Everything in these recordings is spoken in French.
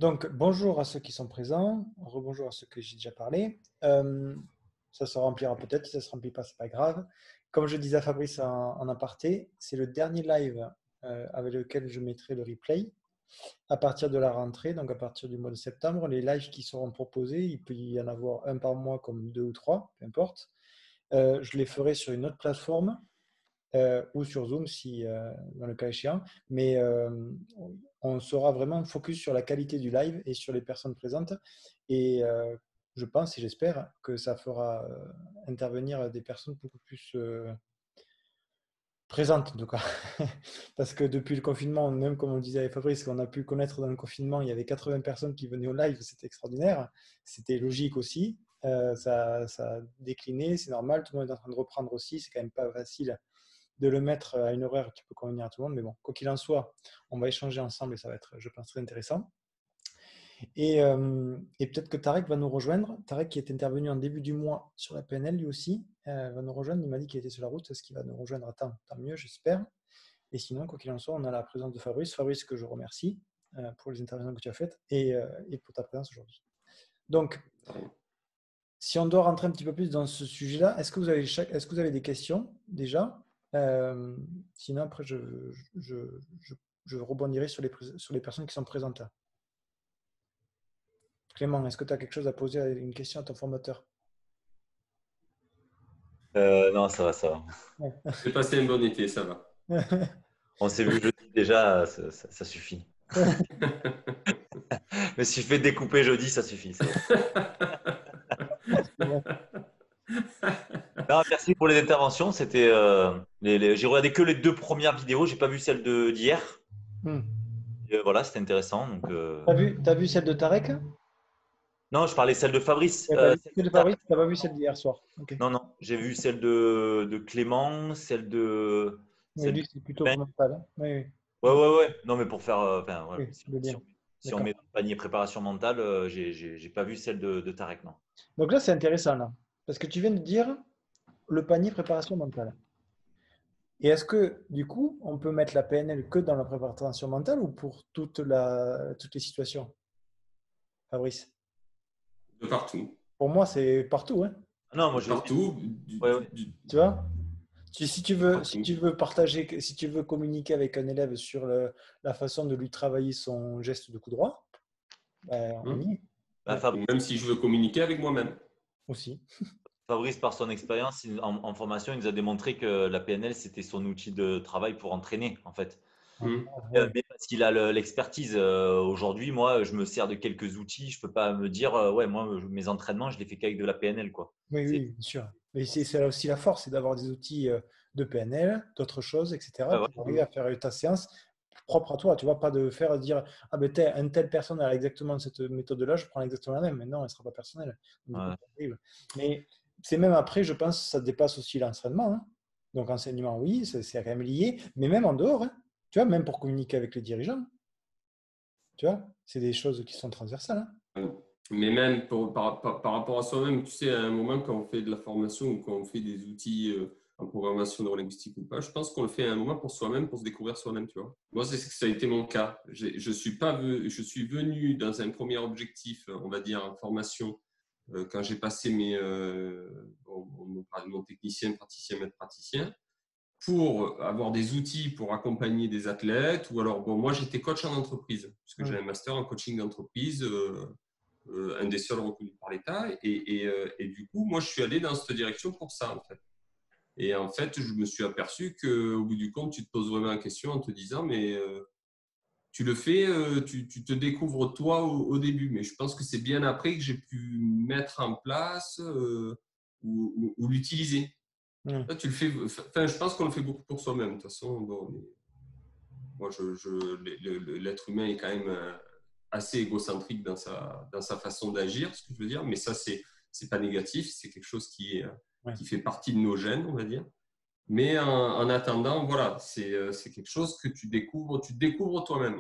Donc, bonjour à ceux qui sont présents, rebonjour à ceux que j'ai déjà parlé. Ça se remplira peut-être, si ça ne se remplit pas, c'est pas grave. Comme je disais à Fabrice en aparté, c'est le dernier live avec lequel je mettrai le replay à partir de la rentrée, donc à partir du mois de septembre. Les lives qui seront proposés, il peut y en avoir un par mois comme deux ou trois, peu importe. Je les ferai sur une autre plateforme ou sur Zoom si dans le cas échéant, mais on sera vraiment focus sur la qualité du live et sur les personnes présentes et je pense et j'espère que ça fera intervenir des personnes beaucoup plus présentes en tout cas. Parce que depuis le confinement, même comme on le disait avec Fabrice, qu'on a pu connaître dans le confinement, il y avait 80 personnes qui venaient au live, c'était extraordinaire, c'était logique aussi. Ça a décliné, c'est normal, tout le monde est en train de reprendre aussi, c'est quand même pas facile de le mettre à une horaire qui peut convenir à tout le monde. Mais bon, quoi qu'il en soit, on va échanger ensemble et ça va être, je pense, très intéressant. Et peut-être que Tarek va nous rejoindre. Tarek qui est intervenu en début du mois sur la PNL, lui aussi, va nous rejoindre. Il m'a dit qu'il était sur la route. Est-ce qu'il va nous rejoindre à temps? Tant mieux, j'espère. Et sinon, quoi qu'il en soit, on a la présence de Fabrice. Fabrice, que je remercie pour les interventions que tu as faites et pour ta présence aujourd'hui. Donc, si on doit rentrer un petit peu plus dans ce sujet-là, est-ce que vous avez des questions déjà? Sinon, après, je rebondirai sur les personnes qui sont présentes là. Clément, est-ce que tu as quelque chose à poser, une question à ton formateur? Non, ça va, ça va. Ouais. J'ai passé un bon été, ça va. On s'est vu jeudi déjà, ça suffit. Mais si je fais découper jeudi, ça suffit. C'est bon. Non, merci pour les interventions. C'était, j'ai regardé que les deux premières vidéos. J'ai pas vu celle d'hier. Voilà, c'était intéressant. Donc, T'as vu celle de Tarek? non, je parlais celle de Fabrice. Ouais, t'as vu Celle celle de de Tarek. Fabrice, t'as pas vu celle d'hier soir. Ok. Non, non, j'ai vu celle de Clément, Mais celle de lui, c'est plutôt Ben. mental. Hein. Oui, oui. Ouais, ouais, ouais. Non, mais pour faire, enfin, ouais, Oui, le lien. si on D'accord. met dans le panier préparation mentale, j'ai pas vu celle de Tarek, non. Donc là, c'est intéressant, là. Parce que tu viens de dire le panier préparation mentale. Et est-ce que, du coup, on peut mettre la PNL que dans la préparation mentale ou pour toutes les situations, Fabrice? De partout. Pour moi, c'est partout, hein. Non, moi De je. partout. Ouais, ouais. Tu vois? Si Partout. tu veux partager, si tu veux communiquer avec un élève sur la façon de lui travailler son geste de coup droit, ben, on Hein. y est. Bah, Ouais, Ou même si je veux communiquer avec moi-même. aussi. Fabrice, par son expérience en formation, il nous a démontré que la PNL, c'était son outil de travail pour entraîner, en fait. Hein. Ouais. Mais parce qu'il a l'expertise. Aujourd'hui, moi, je me sers de quelques outils. Je peux pas me dire, ouais, moi, mes entraînements, je les fais qu'avec de la PNL, quoi. Oui, C'est, oui, bien sûr. Mais c'est là aussi la force, c'est d'avoir des outils de PNL, d'autres choses, etc., ouais, ouais. pour arriver à faire ta séance propre à toi. Tu vois, pas de faire dire, ah ben, une telle personne a exactement cette méthode-là, je prends exactement la même. Mais non, elle ne sera pas personnelle. Donc, du coup, Ouais. c'est horrible. Mais c'est même après, je pense, ça dépasse aussi l'entraînement. Hein. Donc, enseignement, oui, c'est quand même lié. Mais même en dehors, hein, tu vois, même pour communiquer avec les dirigeants, tu vois, c'est des choses qui sont transversales. Hein. Mais même par rapport à soi-même, tu sais, à un moment, quand on fait de la formation ou quand on fait des outils en programmation neurolinguistique ou pas, je pense qu'on le fait à un moment pour soi-même, pour se découvrir soi-même, tu vois. Moi, ça a été mon cas. Je suis venu dans un premier objectif, on va dire, en formation, quand j'ai passé mon technicien, praticien, maître praticien, pour avoir des outils pour accompagner des athlètes, ou alors, bon, moi, j'étais coach en entreprise, puisque j'ai un master en coaching d'entreprise, un des seuls reconnus par l'État. Et du coup, moi, je suis allé dans cette direction pour ça, en fait. Et en fait, je me suis aperçu qu'au bout du compte, tu te poses vraiment la question en te disant, mais tu le fais, tu te découvres toi au début. Mais je pense que c'est bien après que j'ai pu mettre en place ou l'utiliser. Mm. Là, tu le fais, enfin, je pense qu'on le fait beaucoup pour soi-même. De toute façon, bon, moi, l'être humain est quand même assez égocentrique dans sa façon d'agir, ce que je veux dire. Mais ça, c'est pas négatif. C'est quelque chose Ouais. qui fait partie de nos gènes, on va dire. Mais en attendant, voilà, c'est quelque chose que tu découvres toi-même.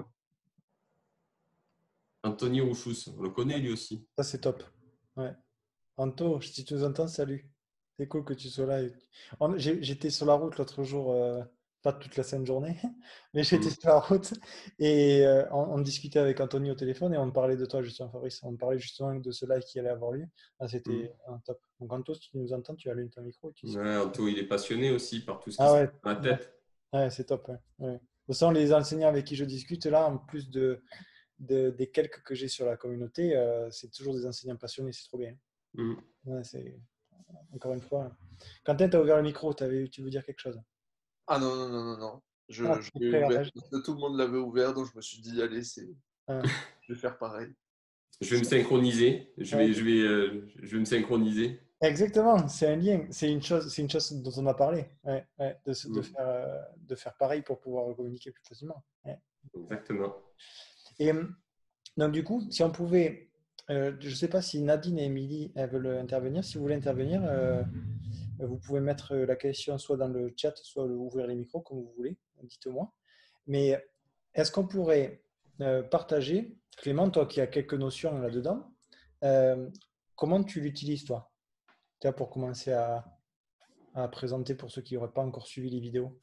Anthony Rouchous, on le connaît lui aussi. Ça, c'est top. Ouais. Anto, si tu nous entends, salut. C'est cool que tu sois là. J'étais sur la route l'autre jour pas toute la sainte journée, mais j'étais sur la route et on discutait avec Anthony au téléphone et on parlait de toi justement, Fabrice. On parlait justement de ce live qui allait avoir lieu. Ah, c'était un top. Donc Anto, si tu nous entends, tu allumes ton micro. Ouais, Anto, il est passionné aussi par tout ce qui Ah se ouais, passe dans la tête. ouais, c'est top. Ouais. Ouais. De toute façon, les enseignants avec qui je discute là, en plus des quelques que j'ai sur la communauté, c'est toujours des enseignants passionnés, c'est trop bien. Ouais, encore une fois. Quentin, tu as ouvert le micro, tu veux dire quelque chose? Ah non. Je t'es l'ai prêt, ouvert Raj. parce que tout le monde l'avait ouvert, donc je me suis dit, allez, je vais faire pareil. Je vais me synchroniser. Je vais me synchroniser. Exactement, c'est un lien, c'est une chose dont on a parlé, ouais, de faire pareil pour pouvoir communiquer plus facilement. Ouais. Exactement. Et donc du coup, si on pouvait, je ne sais pas si Nadine et Émilie elles veulent intervenir. Si vous voulez intervenir, vous pouvez mettre la question soit dans le chat, soit ouvrir les micros comme vous voulez. Dites-moi. Mais est-ce qu'on pourrait partager, Clément, toi qui as quelques notions là-dedans, comment tu l'utilises toi? Pour commencer à présenter pour ceux qui n'auraient pas encore suivi les vidéos.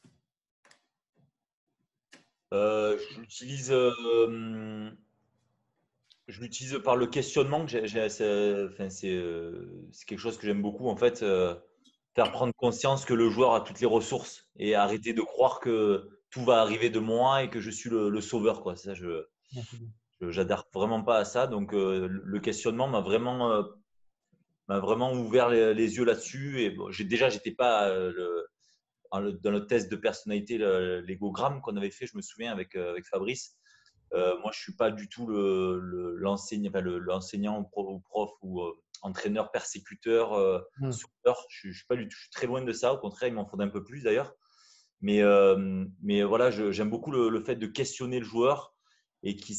Je l'utilise par le questionnement. C'est quelque chose que j'aime beaucoup en fait. Faire prendre conscience que le joueur a toutes les ressources et arrêter de croire que tout va arriver de moi et que je suis le sauveur, quoi. Ça, j'adhère vraiment pas à ça. Donc le questionnement m'a vraiment ouvert les yeux là-dessus. Et bon, j'étais pas dans le test de personnalité, l'égogramme qu'on avait fait, je me souviens avec Fabrice. Moi, je suis pas du tout l'enseignant ou prof ou entraîneur persécuteur sauveur. Je suis pas du tout. Je suis très loin de ça. Au contraire, il m'en faudrait un peu plus d'ailleurs. Mais voilà, j'aime beaucoup le fait de questionner le joueur et qui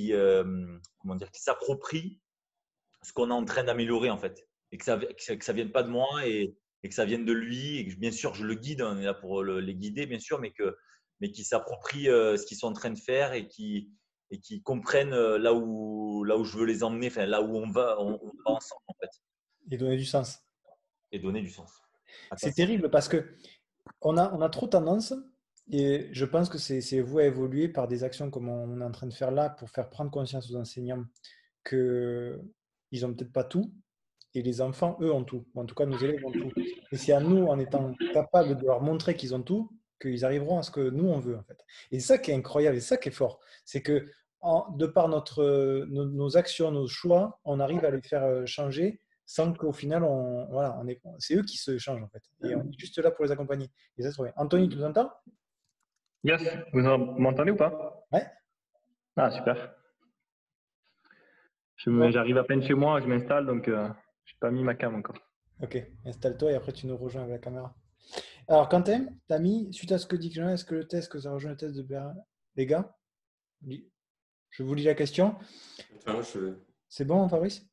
s'approprie ce qu'on est en train d'améliorer en fait, et que ça vienne pas de moi et que ça vienne de lui, et que bien sûr je le guide, on est là pour les guider bien sûr, mais qu'ils s'approprient ce qu'ils sont en train de faire et qui comprennent là où je veux les emmener, enfin là où on va ensemble en fait. Et donner du sens. Et donner du sens. C'est terrible parce que on a trop tendance, et je pense que c'est vous à évoluer par des actions comme on est en train de faire là pour faire prendre conscience aux enseignants qu'ils n'ont peut-être pas tout, et les enfants, eux, ont tout. En tout cas, nos élèves ont tout. Et c'est à nous, en étant capables de leur montrer qu'ils ont tout, qu'ils arriveront à ce que nous, on veut, en fait. Et c'est ça qui est incroyable, et c'est ça qui est fort. C'est que, de par nos actions, nos choix, on arrive à les faire changer sans qu'au final, c'est eux qui se changent, en fait. Et on est juste là pour les accompagner. Et ça, c'est trop bien. Anthony, tu nous entends? Yes, vous m'entendez ou pas? Ouais. Ah, super. J'arrive à peine chez moi, je m'installe, donc je n'ai pas mis ma cam encore. Ok, installe-toi et après tu nous rejoins avec la caméra. Alors, Quentin, t'as mis, suite à ce que dit Jean, est-ce que ça rejoint le test de Bérin? Les gars, je vous lis la question. C'est bon, Fabrice?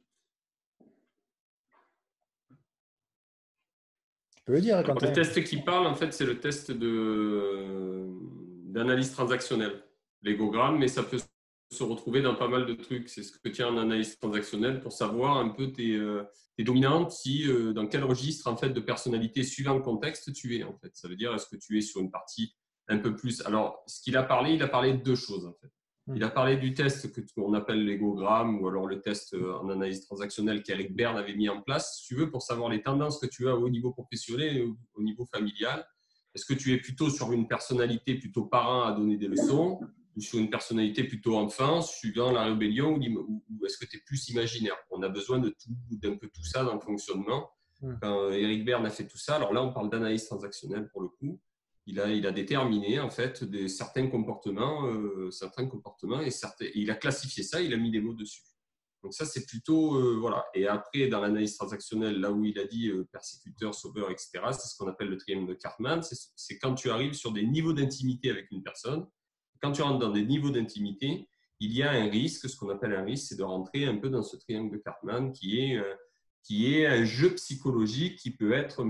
Tu peux le dire, Quentin. Le test qui parle, en fait, c'est le test d'analyse transactionnelle. L'égogramme, mais ça peut se retrouver dans pas mal de trucs. C'est ce que tu as en analyse transactionnelle pour savoir un peu tes dominantes, dans quel registre en fait, de personnalité suivant le contexte tu es. En fait. Ça veut dire, est-ce que tu es sur une partie un peu plus… Alors, ce qu'il a parlé de deux choses. En fait. Il a parlé du test qu'on appelle l'égogramme ou alors le test en analyse transactionnelle qu'Eric Berne avait mis en place, si tu veux, pour savoir les tendances que tu as au niveau professionnel et au niveau familial. Est-ce que tu es plutôt sur une personnalité plutôt parent à donner des leçons ou sur une personnalité plutôt enfant, suivant la rébellion, ou est-ce que tu es plus imaginaire? On a besoin d'un peu tout ça dans le fonctionnement. Quand Eric Berne a fait tout ça, alors là, on parle d'analyse transactionnelle pour le coup. Il a déterminé en fait certains comportements et il a classifié ça, il a mis des mots dessus. Donc ça, c'est plutôt… voilà. Et après, dans l'analyse transactionnelle, là où il a dit persécuteur, sauveur, etc., c'est ce qu'on appelle le triangle de Karpman. C'est quand tu arrives sur des niveaux d'intimité avec une personne. Quand tu rentres dans des niveaux d'intimité, il y a un risque, ce qu'on appelle un risque, c'est de rentrer un peu dans ce triangle de Karpman qui est un jeu psychologique qui peut être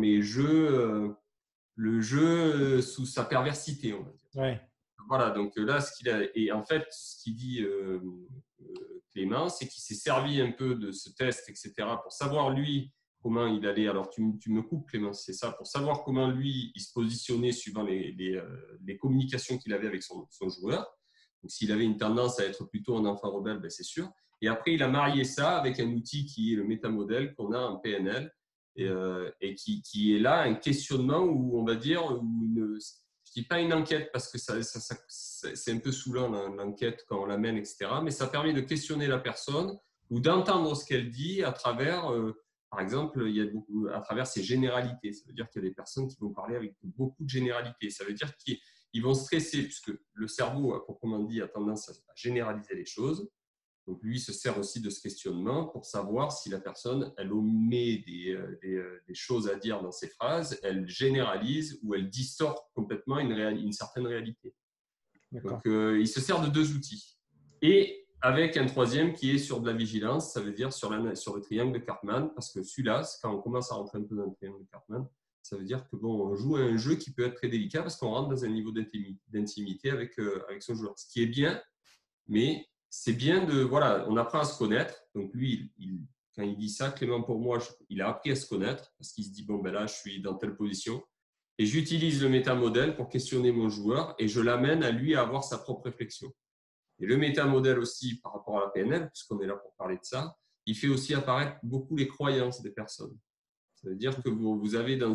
le jeu sous sa perversité, on va dire. Ouais. Voilà, donc là, et en fait, ce qu'il dit Clément, c'est qu'il s'est servi un peu de ce test, etc., pour savoir, lui, comment il allait… Alors, tu me coupes, Clément, c'est ça, pour savoir comment lui, il se positionnait suivant les communications qu'il avait avec son joueur. Donc, s'il avait une tendance à être plutôt un enfant rebelle, ben, c'est sûr. Et après, il a marié ça avec un outil qui est le métamodèle qu'on a en PNL et qui est là un questionnement où on va dire, je ne dis pas une enquête parce que c'est un peu saoulant l'enquête quand on l'amène, etc. Mais ça permet de questionner la personne ou d'entendre ce qu'elle dit à travers, par exemple, à travers ses généralités. Ça veut dire qu'il y a des personnes qui vont parler avec beaucoup de généralités. Ça veut dire qu'ils vont stresser puisque le cerveau, à proprement dit, a tendance à généraliser les choses. Donc, lui se sert aussi de ce questionnement pour savoir si la personne, elle omet des choses à dire dans ses phrases, elle généralise ou elle distord complètement une certaine réalité. Donc, il se sert de 2 outils. Et avec un troisième qui est sur de la vigilance, ça veut dire sur le triangle de Karpman, parce que celui-là, quand on commence à rentrer un peu dans le triangle de Karpman, ça veut dire que on joue à un jeu qui peut être très délicat parce qu'on rentre dans un niveau d'intimité avec son joueur. Ce qui est bien, mais c'est bien on apprend à se connaître. Donc lui, quand il dit ça, Clément, pour moi, il a appris à se connaître parce qu'il se dit, bon, ben là, je suis dans telle position. Et j'utilise le métamodèle pour questionner mon joueur et je l'amène à lui à avoir sa propre réflexion. Et le métamodèle aussi, par rapport à la PNL, puisqu'on est là pour parler de ça, il fait aussi apparaître beaucoup les croyances des personnes. Ça veut dire que vous avez dans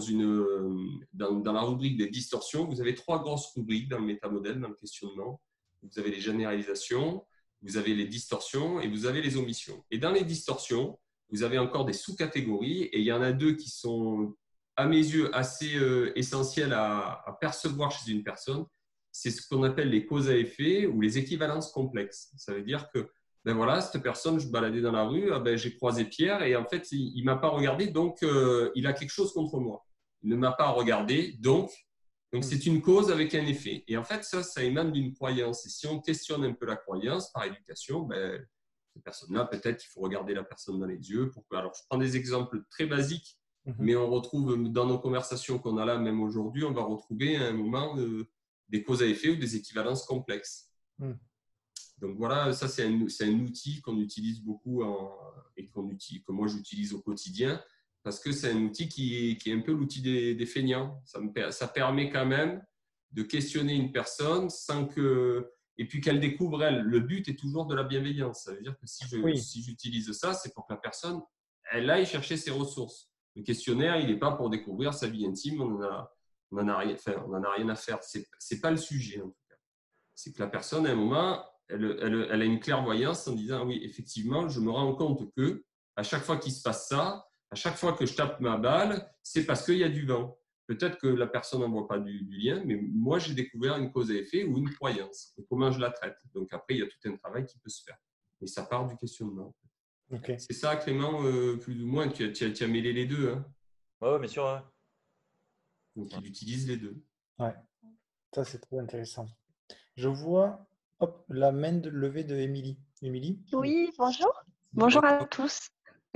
la rubrique des distorsions, vous avez 3 grosses rubriques dans le métamodèle, dans le questionnement. Vous avez les généralisations, vous avez les distorsions et vous avez les omissions. Et dans les distorsions, vous avez encore des sous-catégories et il y en a 2 qui sont, à mes yeux, assez essentielles à percevoir chez une personne. C'est ce qu'on appelle les causes à effet ou les équivalences complexes. Ça veut dire que ben voilà, cette personne, je baladais dans la rue, j'ai croisé Pierre et en fait, il ne m'a pas regardé, donc il a quelque chose contre moi. Il ne m'a pas regardé, donc c'est une cause avec un effet. Et en fait, ça émane d'une croyance. Et si on questionne un peu la croyance par éducation, cette personne-là, peut-être qu'il faut regarder la personne dans les yeux. Alors, je prends des exemples très basiques, mais on retrouve dans nos conversations qu'on a là, même aujourd'hui, on va retrouver à un moment des causes à effet ou des équivalences complexes. Donc voilà, ça c'est un outil qu'on utilise beaucoup et que moi j'utilise au quotidien parce que c'est un outil qui est un peu l'outil des feignants. Ça permet quand même de questionner une personne et puis qu'elle découvre elle. Le but est toujours de la bienveillance. Ça veut dire que si j'utilise ça, c'est pour que la personne elle aille chercher ses ressources. Le questionnaire, il n'est pas pour découvrir sa vie intime. On en a rien à faire. C'est pas le sujet en tout cas. C'est que la personne à un moment elle a une clairvoyance en disant oui, effectivement, je me rends compte que à chaque fois qu'il se passe ça, à chaque fois que je tape ma balle, c'est parce qu'il y a du vent. Peut-être que la personne n'en voit pas du lien, mais moi, j'ai découvert une cause à effet ou une croyance et comment je la traite. Donc après, il y a tout un travail qui peut se faire. Et ça part du questionnement. Okay. C'est ça, Clément, plus ou moins, tu as mêlé les deux. Hein. Oui, bien sûr. Ouais. Donc, il utilise les deux. Ouais, ça c'est très intéressant. Je vois la main levée de Émilie. Émilie ? Oui, bonjour. Bonjour à tous.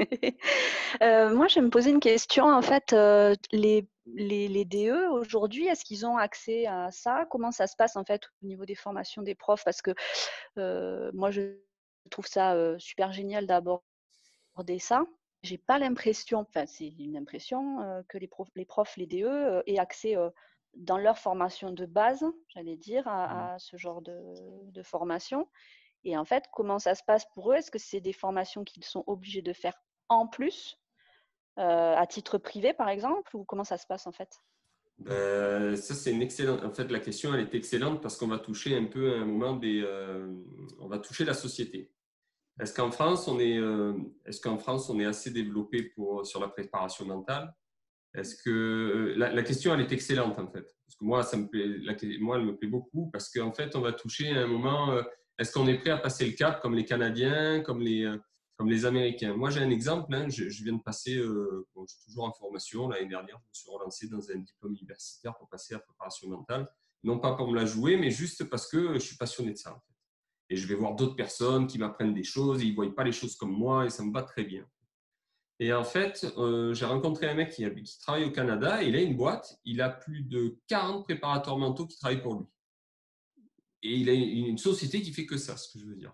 Moi, je me posais une question. En fait, les DE aujourd'hui, est-ce qu'ils ont accès à ça? Comment ça se passe en fait au niveau des formations des profs? Parce que moi, je trouve ça super génial d'aborder ça. J'ai pas l'impression, enfin, c'est une impression que les profs, les DE aient accès dans leur formation de base, j'allais dire, à ce genre de formation. Et en fait, comment ça se passe pour eux? Est-ce que c'est des formations qu'ils sont obligés de faire en plus, à titre privé, par exemple, ou comment ça se passe en fait? Ça, c'est une excellente. En fait, la question, elle est excellente parce qu'on va toucher un peu à un moment on va toucher la société. Est-ce qu'en France, on est assez développé sur la préparation mentale? Est-ce que la question, elle est excellente en fait. Parce que moi, elle me plaît beaucoup parce qu'en fait, on va toucher à un moment. Est-ce qu'on est prêt à passer le cap comme les Canadiens, comme les Américains? Moi, j'ai un exemple. Hein, je viens de passer, je suis toujours en formation. L'année dernière, je me suis relancé dans un diplôme universitaire pour passer à la préparation mentale. Non pas pour me la jouer, mais juste parce que je suis passionné de ça. En fait. Et je vais voir d'autres personnes qui m'apprennent des choses et ils ne voient pas les choses comme moi et ça me va très bien. Et en fait, j'ai rencontré un mec qui travaille au Canada et il a une boîte. Il a plus de 40 préparateurs mentaux qui travaillent pour lui. Et il a une société qui fait que ça, ce que je veux dire.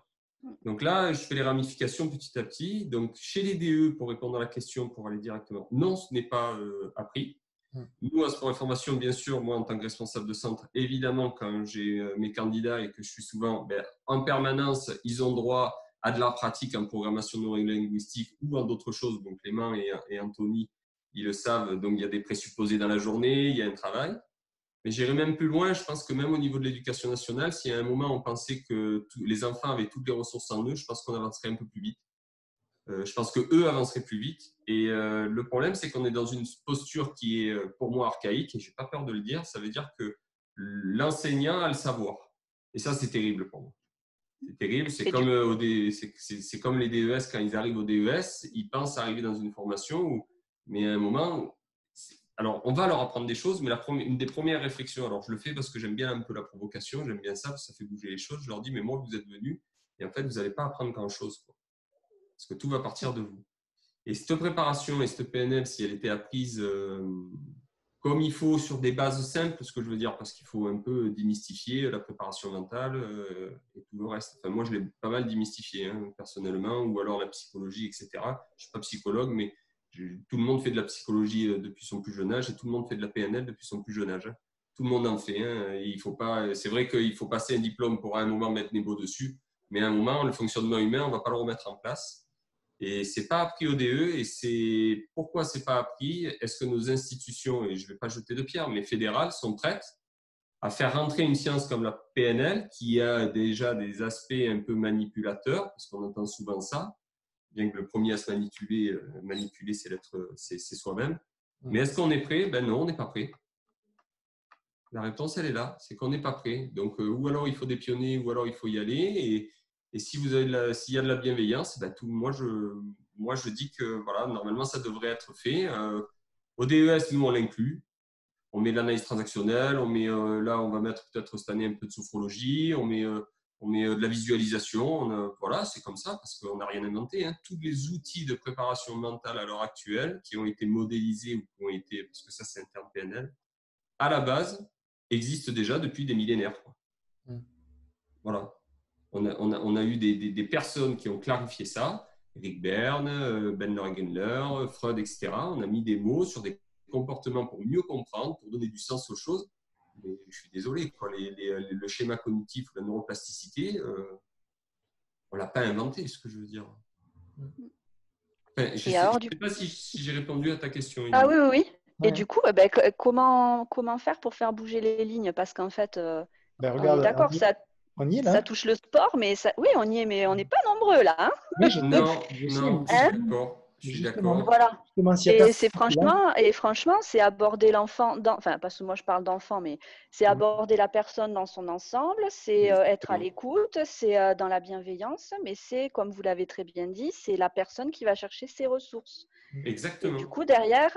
Donc là, je fais les ramifications petit à petit. Donc, chez les DE, pour répondre à la question, pour aller directement, non, ce n'est pas appris. Nous, à Sport et Formation, bien sûr, moi, en tant que responsable de centre, évidemment, quand j'ai mes candidats et que je suis souvent en permanence, ils ont droit à de la pratique en programmation neurolinguistique ou en d'autres choses. Donc, Clément et Anthony, ils le savent. Donc, il y a des présupposés dans la journée, il y a un travail. Mais j'irai même plus loin. Je pense que même au niveau de l'éducation nationale, si à un moment on pensait que les enfants avaient toutes les ressources en eux, je pense qu'on avancerait un peu plus vite. Je pense qu'eux avanceraient plus vite. Et le problème, c'est qu'on est dans une posture qui est pour moi archaïque, et je n'ai pas peur de le dire. Ça veut dire que l'enseignant a le savoir. Et ça, c'est terrible pour moi. C'est terrible. C'est comme les DES, quand ils arrivent au DES, ils pensent arriver dans une formation, mais à un moment… Alors, on va leur apprendre des choses, mais une des premières réflexions, alors je le fais parce que j'aime bien un peu la provocation, j'aime bien ça, parce que ça fait bouger les choses. Je leur dis, mais moi, vous êtes venus, et en fait, vous n'allez pas apprendre grand-chose, parce que tout va partir de vous. Et cette préparation et cette PNL, si elle était apprise comme il faut sur des bases simples, ce que je veux dire, parce qu'il faut un peu démystifier la préparation mentale et tout le reste. Enfin, moi, je l'ai pas mal démystifié personnellement, ou alors la psychologie, etc. Je ne suis pas psychologue, mais tout le monde fait de la psychologie depuis son plus jeune âge et tout le monde fait de la PNL depuis son plus jeune âge. Tout le monde en fait. Il faut pas, c'est vrai qu'il faut passer un diplôme pour à un moment mettre Nebo dessus, mais à un moment, le fonctionnement humain, on ne va pas le remettre en place. Et ce n'est pas appris au DE. Et c'est pourquoi ce n'est pas appris. Est-ce que nos institutions, et je ne vais pas jeter de pierre, mais fédérales, sont prêtes à faire rentrer une science comme la PNL, qui a déjà des aspects un peu manipulateurs, parce qu'on entend souvent ça, bien que le premier à se manipuler c'est soi-même. Mais est-ce qu'on est prêt? Ben non, on n'est pas prêt. La réponse, elle est là, c'est qu'on n'est pas prêt. Donc, ou alors il faut des pionniers, ou alors il faut y aller. Et si vous avez s'il y a de la bienveillance, ben moi je dis que voilà, normalement ça devrait être fait. Au DES, nous on l'inclut. On met de l'analyse transactionnelle, on met là on va mettre peut-être cette année un peu de sophrologie, on met de la visualisation. Voilà, c'est comme ça parce qu'on n'a rien inventé. Tous les outils de préparation mentale à l'heure actuelle qui ont été modélisés ou qui ont été, parce que ça c'est un terme PNL, à la base existent déjà depuis des millénaires. Voilà. On a eu des personnes qui ont clarifié ça. Eric Berne, Ben Gendler, Freud, etc. On a mis des mots sur des comportements pour mieux comprendre, pour donner du sens aux choses. Mais je suis désolé, le schéma cognitif ou la neuroplasticité, on ne l'a pas inventé, ce que je veux dire. Enfin, je ne sais pas si j'ai répondu à ta question. Ah oui. Ouais. Et du coup, comment faire pour faire bouger les lignes? Parce qu'en fait, regarde, on est d'accord, on y est là. Ça touche le sport, mais oui, on y est, mais on n'est pas nombreux là. Oui, je suis d'accord. Voilà. Et franchement, c'est aborder l'enfant, enfin, parce que moi je parle d'enfant, mais c'est aborder la personne dans son ensemble, c'est être à l'écoute, c'est dans la bienveillance, mais c'est, comme vous l'avez très bien dit, c'est la personne qui va chercher ses ressources. Exactement. Et du coup, derrière,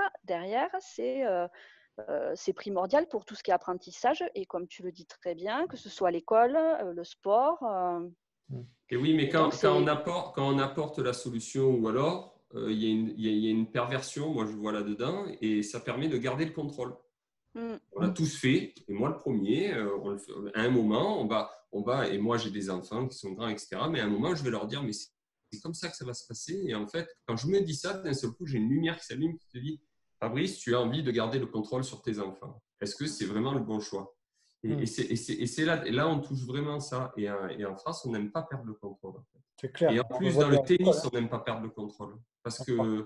c'est primordial pour tout ce qui est apprentissage, et comme tu le dis très bien, que ce soit l'école, le sport. Et oui, mais quand on apporte la ssolution, ou alors il y a une perversion, moi je vois là-dedans, et ça permet de garder le contrôle. On l'a tous fait, et moi le premier, à un moment, on va, et moi j'ai des enfants qui sont grands, etc., mais à un moment je vais leur dire, mais c'est comme ça que ça va se passer. Et en fait, quand je me dis ça, d'un seul coup, j'ai une lumière qui s'allume qui te dit, Fabrice, tu as envie de garder le contrôle sur tes enfants. Est-ce que c'est vraiment le bon choix? Et c'est là, on touche vraiment ça. Et en France, on n'aime pas perdre le contrôle. En fait. C'est clair. Et en plus, dans le tennis, on n'aime pas perdre le contrôle. Parce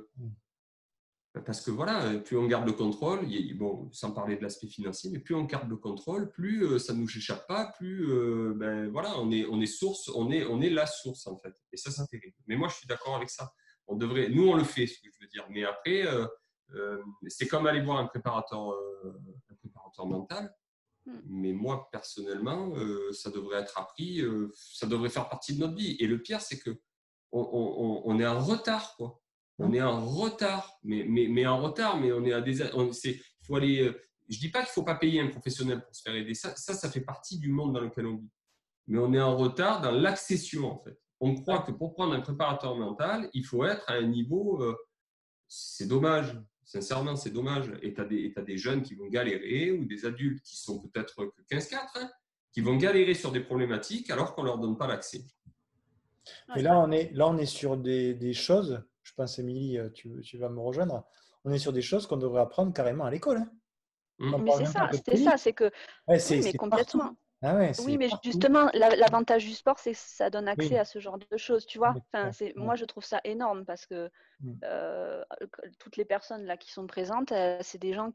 que voilà, plus on garde le contrôle, sans parler de l'aspect financier, mais plus on garde le contrôle, plus ça ne nous échappe pas, plus voilà, on est source, on est la source en fait. Et ça, c'est terrible. Mais moi, je suis d'accord avec ça. Nous, on le fait, ce que je veux dire. Mais après, c'est comme aller voir un préparateur mental. Mais moi, personnellement, ça devrait être appris, ça devrait faire partie de notre vie. Et le pire, c'est qu'on est en retard, quoi. On est en retard, mais en retard, mais on est à faut aller. Je dis pas qu'il faut pas payer un professionnel pour se faire aider. Ça fait partie du monde dans lequel on vit. Mais on est en retard dans l'accession, en fait. On croit que pour prendre un préparateur mental, il faut être à un niveau. C'est dommage. Sincèrement, c'est dommage. Et tu as des jeunes qui vont galérer, ou des adultes qui sont peut-être que 15-4, qui vont galérer sur des problématiques alors qu'on ne leur donne pas l'accès. Mais là, on est sur des choses, je pense, Émilie, tu vas me rejoindre, on est sur des choses qu'on devrait apprendre carrément à l'école. Hein. On Mais parle c'est même pas ça, que de c'était tennis. ça, c'est que Ouais, oui, mais c'est partout. complètement. Ah ouais, Oui, c'est mais partout. justement, l'avantage du sport, c'est que ça donne accès Oui, à ce genre de choses, tu vois. Enfin, ouais. moi, je trouve ça énorme parce que Mm. toutes les personnes là qui sont présentes, c'est des gens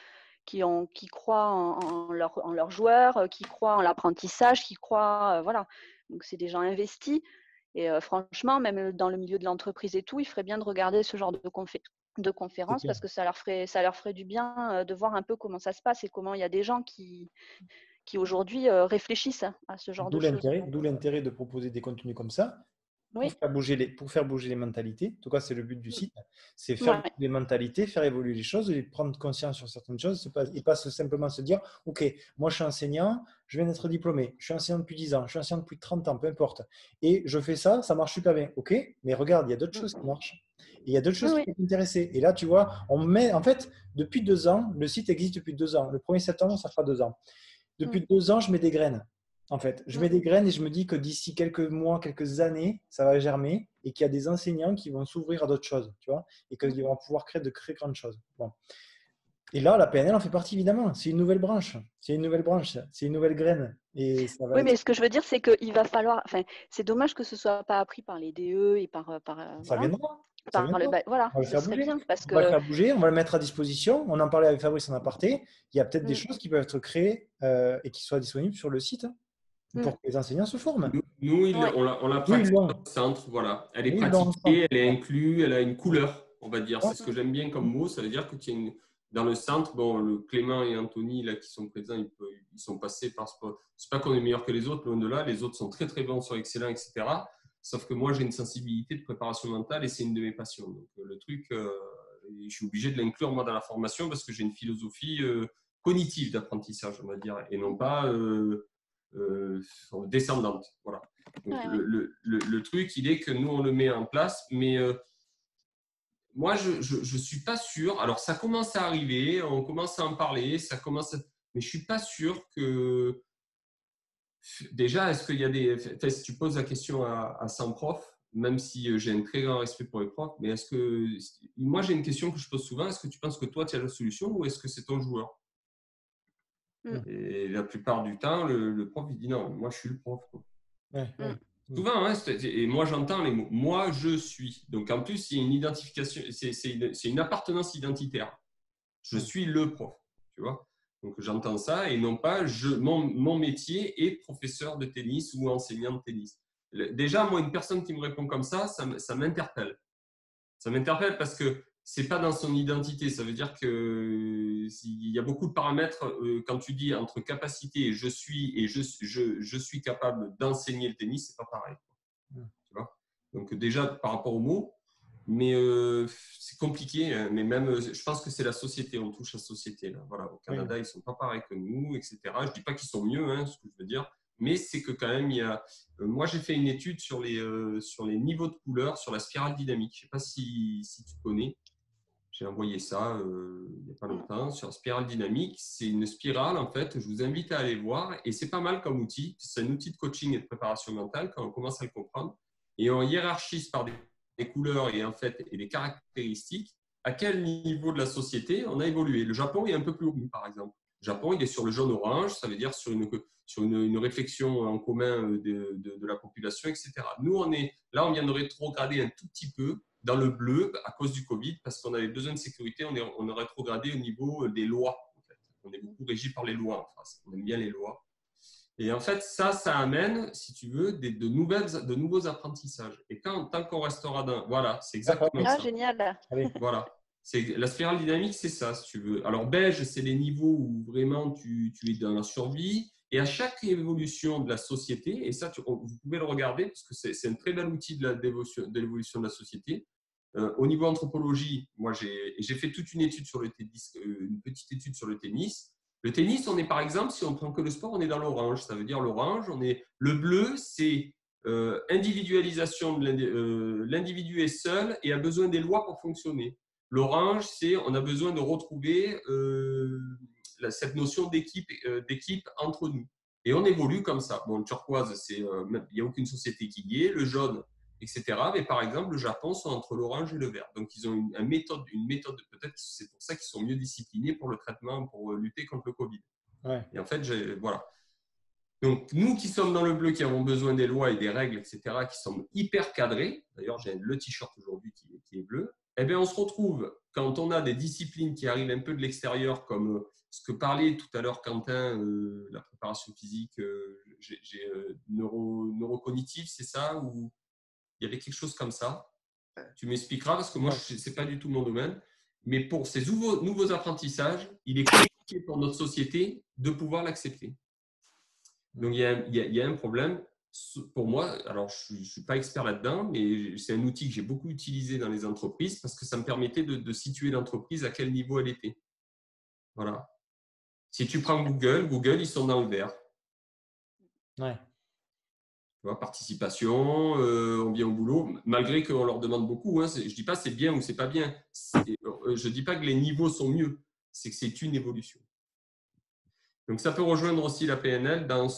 qui croient en leurs joueurs, qui croient en l'apprentissage, qui croient, voilà. Donc, c'est des gens investis. Et franchement, même dans le milieu de l'entreprise et tout, il ferait bien de regarder ce genre de C'est conférences clair. parce que ça leur ferait du bien de voir un peu comment ça se passe et comment il y a des gens qui aujourd'hui réfléchissent à ce genre de choses. D'où l'intérêt de proposer des contenus comme ça Oui, pour faire bouger les mentalités. En tout cas, c'est le but du site. C'est faire bouger ouais. les mentalités, faire évoluer les choses et prendre conscience sur certaines choses et pas simplement se dire, OK, moi je suis enseignant, je viens d'être diplômé, je suis enseignant depuis 10 ans, je suis enseignant depuis 30 ans, peu importe. Et je fais ça, ça marche super bien. OK, mais regarde, il y a d'autres choses qui marchent. Et il y a d'autres Oui, choses qui oui. peuvent t'intéresser. Et là, tu vois, en fait, depuis 2 ans, le site existe depuis 2 ans. Le 1er septembre, ça fera 2 ans. Depuis 2 ans, je mets des graines. En fait, je mets des graines et je me dis que d'ici quelques mois, quelques années, ça va germer et qu'il y a des enseignants qui vont s'ouvrir à d'autres choses, tu vois, et qu'ils vont pouvoir créer de grandes choses. Bon. Et là, la PNL en fait partie, évidemment. C'est une nouvelle branche. C'est une nouvelle branche. C'est une nouvelle graine. Et ça va Oui, être. mais ce que je veux dire, c'est qu'il va falloir. Enfin, c'est dommage que ce soit pas appris par les DE et Ça voilà, viendra. Ça viendra. voilà, On va le ce faire serait bouger. bien parce On va le que faire bouger. On va le mettre à disposition. On en parlait avec Fabrice en aparté. Il y a peut-être des choses qui peuvent être créées et qui soient disponibles sur le site pour que les enseignants se forment. Nous, ouais. on la Oui, ils pratique l'ont. au centre, voilà. Elle est Oui, ils l'ont en centre. pratiquée, elle est inclue, elle a une couleur, on va dire. Ouais. C'est ce que j'aime bien comme mot. Ça veut dire que tu as dans le centre, bon, le Clément et Anthony là, qui sont présents, ils sont passés par ce. C'est pas qu'on est meilleur que les autres, loin de là. Les autres sont très très bons sur Excellent, etc. Sauf que moi, j'ai une sensibilité de préparation mentale et c'est une de mes passions. Donc, le truc, je suis obligé de l'inclure moi dans la formation parce que j'ai une philosophie cognitive d'apprentissage, on va dire, et non pas descendante. Voilà. Donc, Ouais, ouais. le truc, il est que nous, on le met en place, mais moi, je ne suis pas sûr. Alors, ça commence à arriver, on commence à en parler, mais je ne suis pas sûr que. Déjà, est-ce qu'il y a des. Enfin, si tu poses la question à 100 profs, même si j'ai un très grand respect pour les profs, mais est-ce que. Moi, j'ai une question que je pose souvent. Est-ce que tu penses que toi, tu as la solution ou est-ce que c'est ton joueur? Et la plupart du temps, le prof, il dit non, moi, je suis le prof. Ouais, ouais. Souvent, hein, et moi j'entends les mots « moi je suis ». Donc en plus, il y a une identification, c'est une appartenance identitaire. Je suis le prof, tu vois. Donc j'entends ça et non pas mon métier est professeur de tennis ou enseignant de tennis. Déjà, moi, une personne qui me répond comme ça m'interpelle. Ça m'interpelle parce que c'est pas dans son identité. Ça veut dire qu'il y a beaucoup de paramètres quand tu dis entre capacité et je suis capable d'enseigner le tennis, c'est pas pareil. Tu vois. Donc déjà par rapport aux mots, mais c'est compliqué. Mais même, je pense que c'est la société. On touche la société. Là. Voilà, au Canada, ils sont pas pareils que nous, etc. Je dis pas qu'ils sont mieux, hein, ce que je veux dire. Mais c'est que quand même, il y a. Moi, j'ai fait une étude sur les niveaux de couleurs, sur la spirale dynamique. Je ne sais pas si tu connais. J'ai envoyé ça il n'y a pas longtemps sur la spirale dynamique. C'est une spirale, en fait. Je vous invite à aller voir. Et c'est pas mal comme outil. C'est un outil de coaching et de préparation mentale quand on commence à le comprendre. Et on hiérarchise par des couleurs et, en fait, et des caractéristiques à quel niveau de la société on a évolué. Le Japon est un peu plus haut, par exemple. Le Japon, il est sur le jaune-orange. Ça veut dire sur une réflexion en commun de la population, etc. Nous, on vient de rétrograder un tout petit peu dans le bleu à cause du Covid, parce qu'on avait besoin de sécurité, on a rétrogradé au niveau des lois. En fait. On est beaucoup régi par les lois en France. On aime bien les lois. Et en fait, ça amène, si tu veux, de nouveaux apprentissages. Et tant qu'on restera dans… Voilà, c'est exactement ça. Ah, génial. Voilà. La spirale dynamique, c'est ça, si tu veux. Alors, beige, c'est les niveaux où vraiment tu es dans la survie. Et à chaque évolution de la société, et ça, vous pouvez le regarder parce que c'est un très bel outil de l'évolution de la société. Au niveau anthropologie, moi, j'ai fait toute une étude sur le tennis, une petite étude sur le tennis. Le tennis, on est par exemple, si on prend que le sport, on est dans l'orange. Ça veut dire l'orange, le bleu, c'est individualisation de l'individu est seul et a besoin des lois pour fonctionner. L'orange, c'est on a besoin de retrouver cette notion d'équipe entre nous. Et on évolue comme ça. Bon, le turquoise, il n'y a aucune société qui y est. Le jaune, etc. Mais par exemple, le Japon sont entre l'orange et le vert. Donc, ils ont une méthode. Peut-être que c'est pour ça qu'ils sont mieux disciplinés pour le traitement, pour lutter contre le Covid. Ouais. Et en fait, voilà. Donc, nous qui sommes dans le bleu, qui avons besoin des lois et des règles, etc., qui sont hyper cadrés, d'ailleurs, j'ai le t-shirt aujourd'hui qui est bleu, eh bien, on se retrouve, quand on a des disciplines qui arrivent un peu de l'extérieur, comme ce que parlait tout à l'heure Quentin, la préparation physique, neurocognitive, c'est ça? Ou il y avait quelque chose comme ça? Tu m'expliqueras, parce que moi, ce n'est pas du tout mon domaine. Mais pour ces nouveaux apprentissages, il est compliqué pour notre société de pouvoir l'accepter. Donc, il y a un problème. Pour moi, alors je ne suis pas expert là-dedans, mais c'est un outil que j'ai beaucoup utilisé dans les entreprises parce que ça me permettait de situer l'entreprise à quel niveau elle était. Voilà. Si tu prends Google, ils sont dans le vert. Ouais. Tu vois, participation, on vient au boulot, malgré qu'on leur demande beaucoup. Hein, je ne dis pas c'est bien ou c'est pas bien. Je ne dis pas que les niveaux sont mieux. C'est que c'est une évolution. Donc, ça peut rejoindre aussi la PNL dans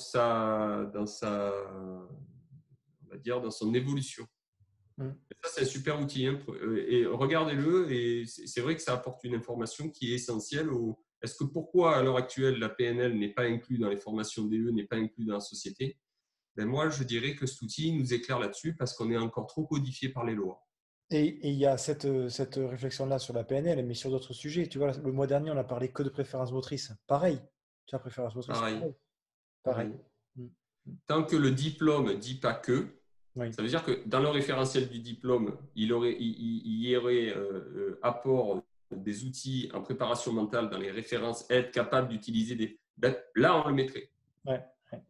son évolution. Ça, c'est un super outil. Hein, et regardez-le. Et c'est vrai que ça apporte une information qui est essentielle. Est-ce que pourquoi, à l'heure actuelle, la PNL n'est pas inclue dans les formations DE, n'est pas inclue dans la société? Ben moi, je dirais que cet outil nous éclaire là-dessus parce qu'on est encore trop codifié par les lois. Et il y a cette réflexion-là sur la PNL, mais sur d'autres sujets. Tu vois, le mois dernier, on a parlé que de préférence motrice. Pareil. Tu as préférence motrice. Pareil. Tant que le diplôme ne dit pas que, ça veut dire que dans le référentiel du diplôme, il y aurait apport des outils en préparation mentale dans les références, être capable d'utiliser là, on le mettrait. Ouais.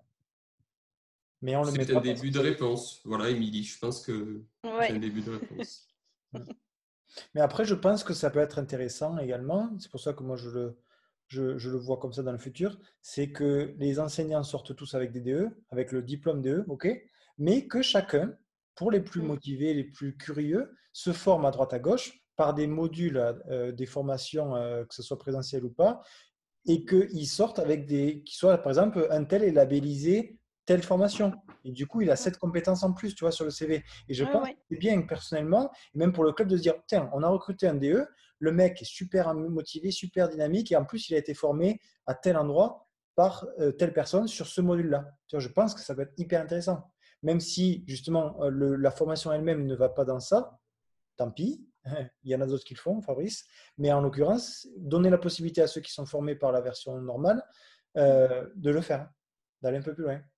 Mais on le met c'est un début de réponse. Voilà, Émilie, je pense que c'est un début de réponse. Mais après, je pense que ça peut être intéressant également. C'est pour ça que moi, je le vois comme ça dans le futur. C'est que les enseignants sortent tous avec des DE, avec le diplôme DE, ok, mais que chacun, pour les plus motivés, les plus curieux, se forme à droite à gauche par des modules, des formations, que ce soit présentiel ou pas, et qu'ils sortent avec qui soient, par exemple, un tel est labellisé telle formation. Et du coup, il a cette compétence en plus, tu vois, sur le CV. Et je pense que c'est bien, personnellement, et même pour le club, de se dire, tiens, on a recruté un DE, le mec est super motivé, super dynamique, et en plus, il a été formé à tel endroit par telle personne sur ce module-là. Tu vois, je pense que ça peut être hyper intéressant. Même si, justement, la formation elle-même ne va pas dans ça, tant pis. Il y en a d'autres qui le font, Fabrice. Mais en l'occurrence, donner la possibilité à ceux qui sont formés par la version normale de le faire, d'aller un peu plus loin.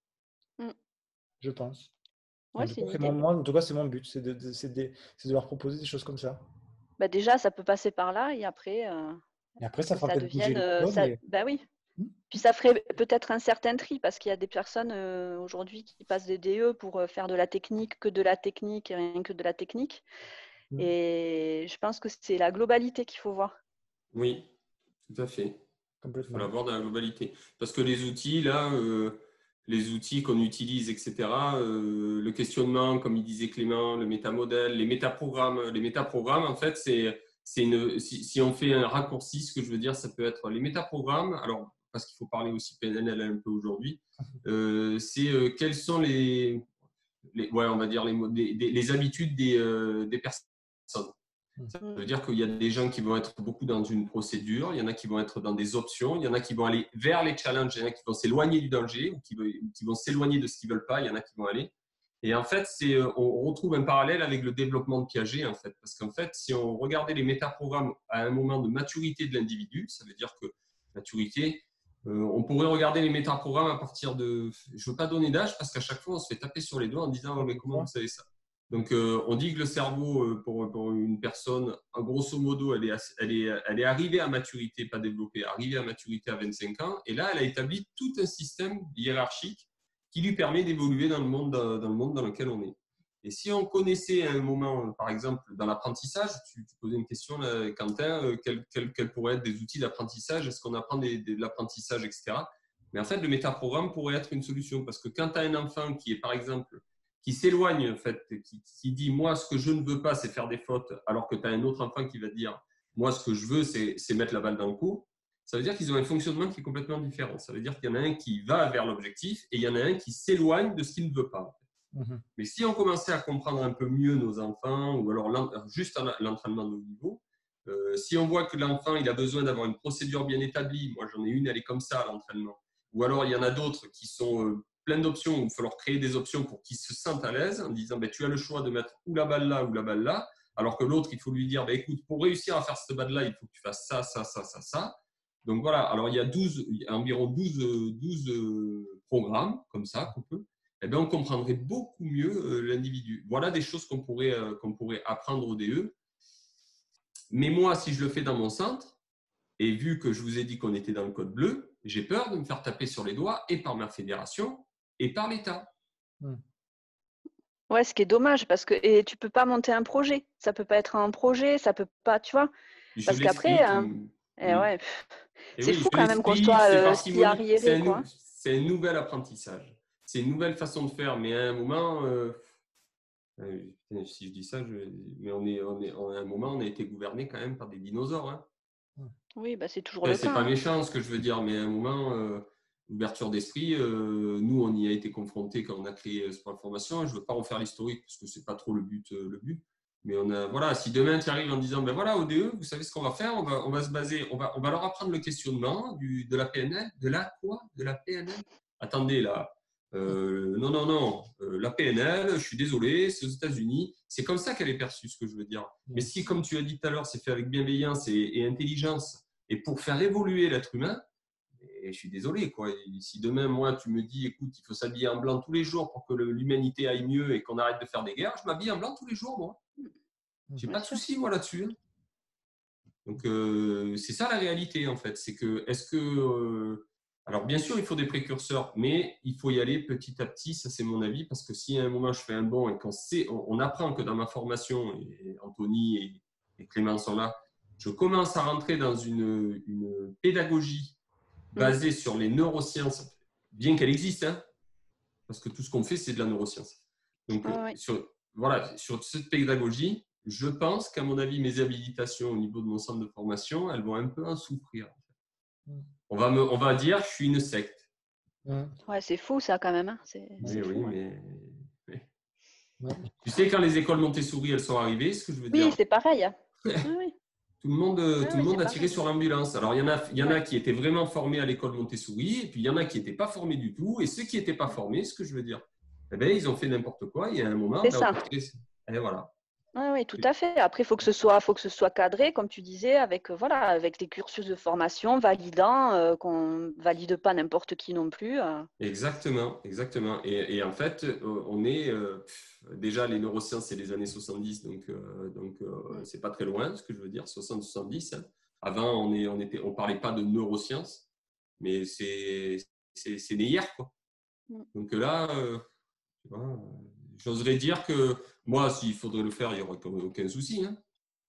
Je pense. Ouais, c'est une idée. Moi, en tout cas, c'est mon but, c'est de leur proposer des choses comme ça. Bah déjà, ça peut passer par là et après ça fera peut-être bouger les choses. Bah oui. Puis ça ferait peut-être un certain tri parce qu'il y a des personnes aujourd'hui qui passent des DE pour faire de la technique, que de la technique et rien que de la technique. Et je pense que c'est la globalité qu'il faut voir. Oui, tout à fait. Complètement. Il faut l'avoir dans la globalité. Parce que les outils, là, les outils qu'on utilise, etc., le questionnement, comme il disait Clément, le métamodèle, les métaprogrammes, en fait, si on fait un raccourci, ce que je veux dire, ça peut être les métaprogrammes. Alors, parce qu'il faut parler aussi PNL un peu aujourd'hui, c'est quelles sont on va dire les habitudes des personnes. Ça veut dire qu'il y a des gens qui vont être beaucoup dans une procédure, il y en a qui vont être dans des options, il y en a qui vont aller vers les challenges, il y en a qui vont s'éloigner du danger ou qui vont s'éloigner de ce qu'ils ne veulent pas, il y en a qui vont aller. Et en fait, on retrouve un parallèle avec le développement de Piaget, en fait. Parce qu'en fait, si on regardait les métaprogrammes à un moment de maturité de l'individu, ça veut dire que maturité, on pourrait regarder les métaprogrammes à partir de… Je ne veux pas donner d'âge parce qu'à chaque fois, on se fait taper sur les doigts en disant oh, « mais comment vous savez ça ?» Donc, on dit que le cerveau, pour une personne, grosso modo, elle est arrivée à maturité, pas développée, arrivée à maturité à 25 ans. Et là, elle a établi tout un système hiérarchique qui lui permet d'évoluer dans le monde dans lequel on est. Et si on connaissait à un moment, par exemple, dans l'apprentissage, tu posais une question, là, Quentin, quels pourraient être des outils d'apprentissage? Est-ce qu'on apprend de l'apprentissage, etc. Mais en fait, le métaprogramme pourrait être une solution parce que quand tu as un enfant qui est, par exemple, qui s'éloigne, en fait, qui dit « moi, ce que je ne veux pas, c'est faire des fautes », alors que tu as un autre enfant qui va dire « moi, ce que je veux, c'est mettre la balle dans le coup », ça veut dire qu'ils ont un fonctionnement qui est complètement différent. Ça veut dire qu'il y en a un qui va vers l'objectif et il y en a un qui s'éloigne de ce qu'il ne veut pas. Mais si on commençait à comprendre un peu mieux nos enfants, ou alors juste l'entraînement de nos niveaux, si on voit que l'enfant il a besoin d'avoir une procédure bien établie, moi j'en ai une, elle est comme ça à l'entraînement, ou alors il y en a d'autres qui sont plein d'options, où il faut leur créer des options pour qu'ils se sentent à l'aise en disant tu as le choix de mettre ou la balle là ou la balle là, alors que l'autre il faut lui dire écoute, pour réussir à faire cette balle là, il faut que tu fasses ça, ça, ça, ça, ça. Donc voilà, alors il y a environ 12 programmes comme ça qu'on peut. Eh bien, on comprendrait beaucoup mieux l'individu. Voilà des choses qu'on pourrait apprendre au DE. Mais moi, si je le fais dans mon centre, et vu que je vous ai dit qu'on était dans le code bleu, j'ai peur de me faire taper sur les doigts et par ma fédération et par l'État. Ouais, ce qui est dommage parce que tu peux pas monter un projet. Ça peut pas être un projet, ça peut pas, tu vois. Parce qu'après, ouais, c'est fou quand même qu'on soit si arriéré, quoi. C'est un nouvel apprentissage. C'est une nouvelle façon de faire, mais à un moment, si je dis ça, mais à un moment, on a été gouverné quand même par des dinosaures. Hein. Oui, bah, c'est toujours le cas. C'est pas méchant ce que je veux dire, mais à un moment, l'ouverture d'esprit, nous, on y a été confrontés quand on a créé Sport Formation. Je ne veux pas refaire l'historique parce que ce n'est pas trop le but. Mais voilà, si demain tu arrives en disant, ben voilà, ODE, vous savez ce qu'on va faire, on va se baser, on va leur apprendre le questionnement de la PNL, de la quoi? De la PNL? Attendez là. Non. La PNL, je suis désolé, c'est aux États-Unis. C'est comme ça qu'elle est perçue, ce que je veux dire. Mais si, comme tu as dit tout à l'heure, c'est fait avec bienveillance et intelligence, et pour faire évoluer l'être humain, et je suis désolé, quoi. Et si demain, moi, tu me dis, écoute, il faut s'habiller en blanc tous les jours pour que l'humanité aille mieux et qu'on arrête de faire des guerres, je m'habille en blanc tous les jours, moi. J'ai pas de souci, moi, là-dessus. Donc, c'est ça la réalité, en fait. C'est que, alors, bien sûr, il faut des précurseurs, mais il faut y aller petit à petit, ça c'est mon avis, parce que si à un moment je fais un bond et on apprend que dans ma formation, et Anthony et Clément sont là, je commence à rentrer dans une pédagogie basée sur les neurosciences, bien qu'elle existe, hein, parce que tout ce qu'on fait, c'est de la neuroscience. Donc, sur cette pédagogie, je pense qu'à mon avis, mes habilitations au niveau de mon centre de formation, elles vont un peu en souffrir. On va dire je suis une secte. Ouais, c'est fou ça quand même. Hein. Mais tu sais, quand les écoles Montessori elles sont arrivées, ce que je veux dire. Oui, c'est pareil. Tout le monde a tiré sur l'ambulance. Alors, il y en a qui étaient vraiment formés à l'école Montessori, et puis il y en a qui n'étaient pas formés du tout. Et ceux qui n'étaient pas formés, ce que je veux dire, ils ont fait n'importe quoi. Il y a un moment, c'est ça. Et voilà. Oui, tout à fait. Après, il faut que ce soit cadré, comme tu disais, avec des cursus de formation validants, qu'on ne valide pas n'importe qui non plus. Exactement. Et en fait, on est déjà les neurosciences, c'est les années 70, donc c'est pas très loin, ce que je veux dire, 60-70. Hein. Avant, on parlait pas de neurosciences, mais c'est né hier, quoi. Donc là, tu vois, j'oserais dire que moi, s'il faudrait le faire, il n'y aurait aucun souci. Hein.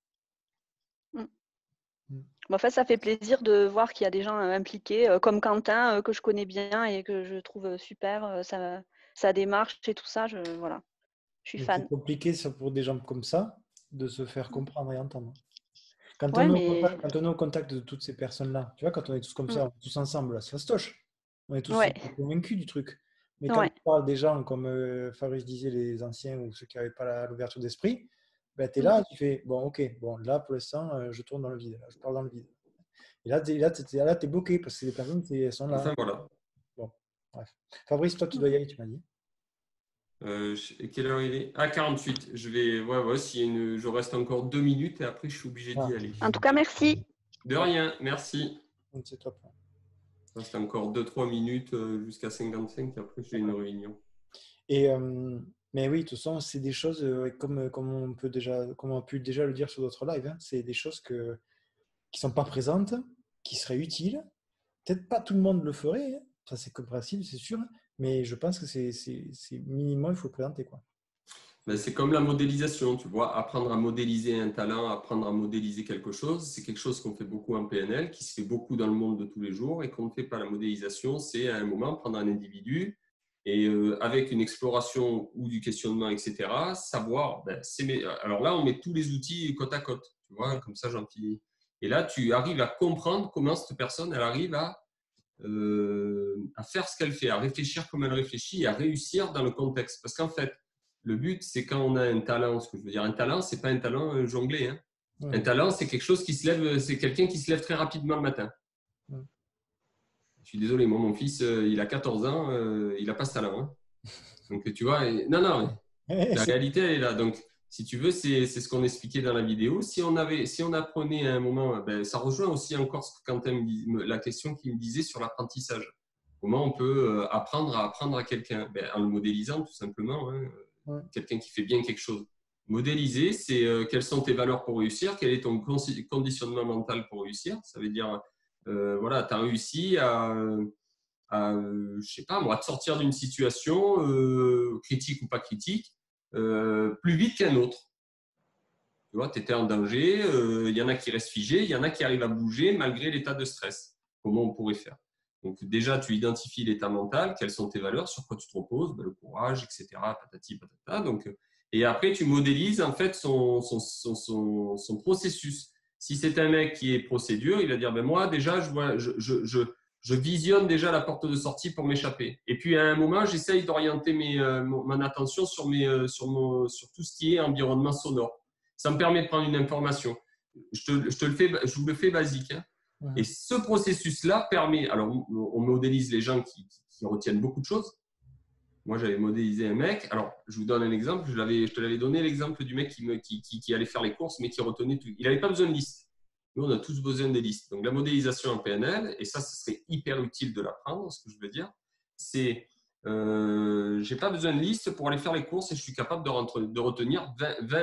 En fait, ça fait plaisir de voir qu'il y a des gens impliqués, comme Quentin, que je connais bien et que je trouve super, sa démarche et tout ça. Je suis fan. C'est compliqué pour des gens comme ça de se faire comprendre et entendre. Quand on est au contact de toutes ces personnes-là, tu vois, quand on est tous comme ça, tous ensemble, c'est fastoche. On est tous convaincus du truc. Mais quand on parle des gens, comme Fabrice disait, les anciens ou ceux qui n'avaient pas l'ouverture d'esprit, ben, tu es là, tu fais, bon, ok, là, pour l'instant, je tourne dans le vide, là, je parle dans le vide. Et là, tu es bloqué parce que les personnes, elles sont là. Enfin, voilà. Bon, bref. Fabrice, toi, tu dois y aller, tu m'as dit. Quelle heure il est? 48. Je vais, je reste encore 2 minutes et après, je suis obligé d'y aller. En tout cas, merci. De rien, merci. C'est top. Il reste encore 2-3 minutes jusqu'à 55 et après j'ai une réunion. Mais oui, de toute façon, c'est des choses comme on a pu déjà le dire sur d'autres lives, hein, c'est des choses qui ne sont pas présentes, qui seraient utiles. Peut-être pas tout le monde le ferait, hein, ça c'est compréhensible, c'est sûr, mais je pense que c'est minimum, il faut le présenter, quoi. Ben, c'est comme la modélisation, tu vois, apprendre à modéliser un talent, apprendre à modéliser quelque chose, c'est quelque chose qu'on fait beaucoup en PNL, qui se fait beaucoup dans le monde de tous les jours et qu'on ne fait pas. La modélisation, c'est à un moment prendre un individu et avec une exploration ou du questionnement, etc., savoir, alors là, on met tous les outils côte à côte, tu vois, comme ça, Et là, tu arrives à comprendre comment cette personne, elle arrive à faire ce qu'elle fait, à réfléchir comme elle réfléchit et à réussir dans le contexte. Parce qu'en fait, le but, c'est quand on a un talent, ce que je veux dire, un talent, c'est pas un talent jonglé. Hein. Un talent, c'est quelque chose qui se lève, c'est quelqu'un qui se lève très rapidement le matin. Je suis désolé, moi, mon fils, il a 14 ans, il n'a pas ce talent. Hein. Donc, tu vois, non, la réalité, elle est là. Donc, si tu veux, c'est ce qu'on expliquait dans la vidéo. Si on apprenait à un moment, ça rejoint aussi encore ce que Quentin la question qu'il me disait sur l'apprentissage. Comment on peut apprendre à quelqu'un en le modélisant, tout simplement. Hein, quelqu'un qui fait bien quelque chose. Modéliser, c'est quelles sont tes valeurs pour réussir, quel est ton conditionnement mental pour réussir. Ça veut dire, voilà, tu as réussi je sais pas moi, te sortir d'une situation critique ou pas critique plus vite qu'un autre. Tu vois, tu étais en danger, il y en a qui restent figés, il y en a qui arrivent à bouger malgré l'état de stress. Comment on pourrait faire? Donc déjà, tu identifies l'état mental, quelles sont tes valeurs, sur quoi tu te reposes, le courage, etc. Patati, patata. Donc, et après, tu modélises en fait son processus. Si c'est un mec qui est procédure, il va dire moi déjà, je visionne déjà la porte de sortie pour m'échapper. Et puis à un moment, j'essaye d'orienter mon attention sur tout ce qui est environnement sonore. Ça me permet de prendre une information. Je vous le fais basique. Hein. Et ce processus-là permet, alors on modélise les gens qui retiennent beaucoup de choses. Moi, j'avais modélisé un mec. Alors, je vous donne un exemple. Je te l'avais donné l'exemple du mec qui allait faire les courses, mais qui retenait tout. Il n'avait pas besoin de liste. Nous, on a tous besoin des listes. Donc, la modélisation en PNL, et ça serait hyper utile de l'apprendre, ce que je veux dire, c'est je n'ai pas besoin de liste pour aller faire les courses et je suis capable de retenir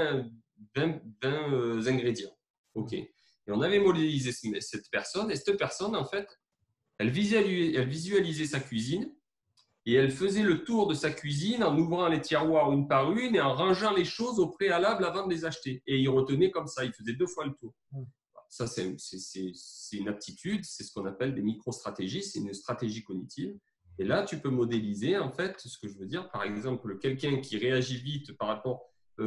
20 ingrédients. OK. Et on avait modélisé cette personne, et cette personne, en fait, elle visualisait sa cuisine et elle faisait le tour de sa cuisine en ouvrant les tiroirs une par une et en rangeant les choses au préalable avant de les acheter. Et il retenait comme ça, il faisait 2 fois le tour. Ça, c'est une aptitude, c'est ce qu'on appelle des micro-stratégies, c'est une stratégie cognitive. Et là, tu peux modéliser, en fait, ce que je veux dire. Par exemple, quelqu'un qui réagit vite par rapport…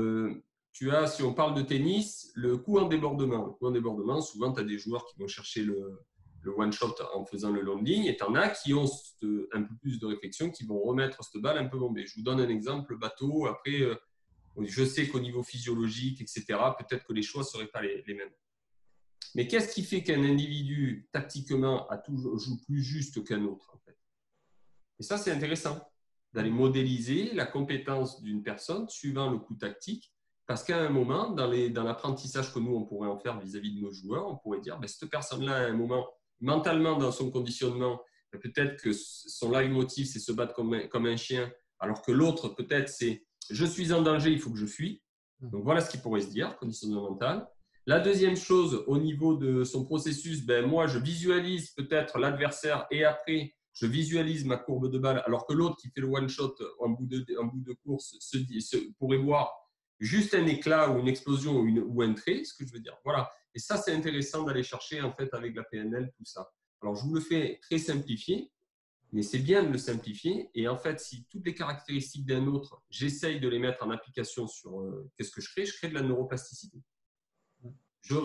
si on parle de tennis, le coup en débordement. Le coup en débordement, souvent, tu as des joueurs qui vont chercher le one-shot en faisant le long ligne et tu en as qui ont un peu plus de réflexion, qui vont remettre cette balle un peu bombée. Je vous donne un exemple, bateau. Après, je sais qu'au niveau physiologique, etc., peut-être que les choix ne seraient pas les mêmes. Mais qu'est-ce qui fait qu'un individu, tactiquement, joue plus juste qu'un autre, en fait? Et ça, c'est intéressant, d'aller modéliser la compétence d'une personne suivant le coup tactique, parce qu'à un moment, dans l'apprentissage que nous, on pourrait en faire vis-à-vis de nos joueurs, on pourrait dire, cette personne-là, à un moment, mentalement, dans son conditionnement, peut-être que son leitmotiv, c'est se battre comme un chien, alors que l'autre, peut-être, c'est je suis en danger, il faut que je fuis. Donc, voilà ce qu'il pourrait se dire, conditionnement mental. La deuxième chose, au niveau de son processus, moi, je visualise peut-être l'adversaire et après, je visualise ma courbe de balle, alors que l'autre qui fait le one-shot en bout de course pourrait voir juste un éclat ou une explosion ou un trait, ce que je veux dire. Voilà. Et ça, c'est intéressant d'aller chercher en fait avec la PNL tout ça. Alors, je vous le fais très simplifié, mais c'est bien de le simplifier. Et en fait, si toutes les caractéristiques d'un autre, j'essaye de les mettre en application sur qu'est-ce que je crée de la neuroplasticité. Je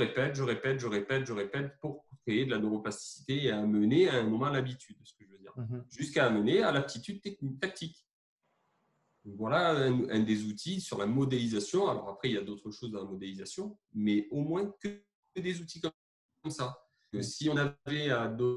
répète pour créer de la neuroplasticité et amener à un moment l'habitude, ce que je veux dire, jusqu'à amener à l'aptitude tactique. Donc voilà un des outils sur la modélisation. Alors après, il y a d'autres choses dans la modélisation, mais au moins que des outils comme ça. Si on avait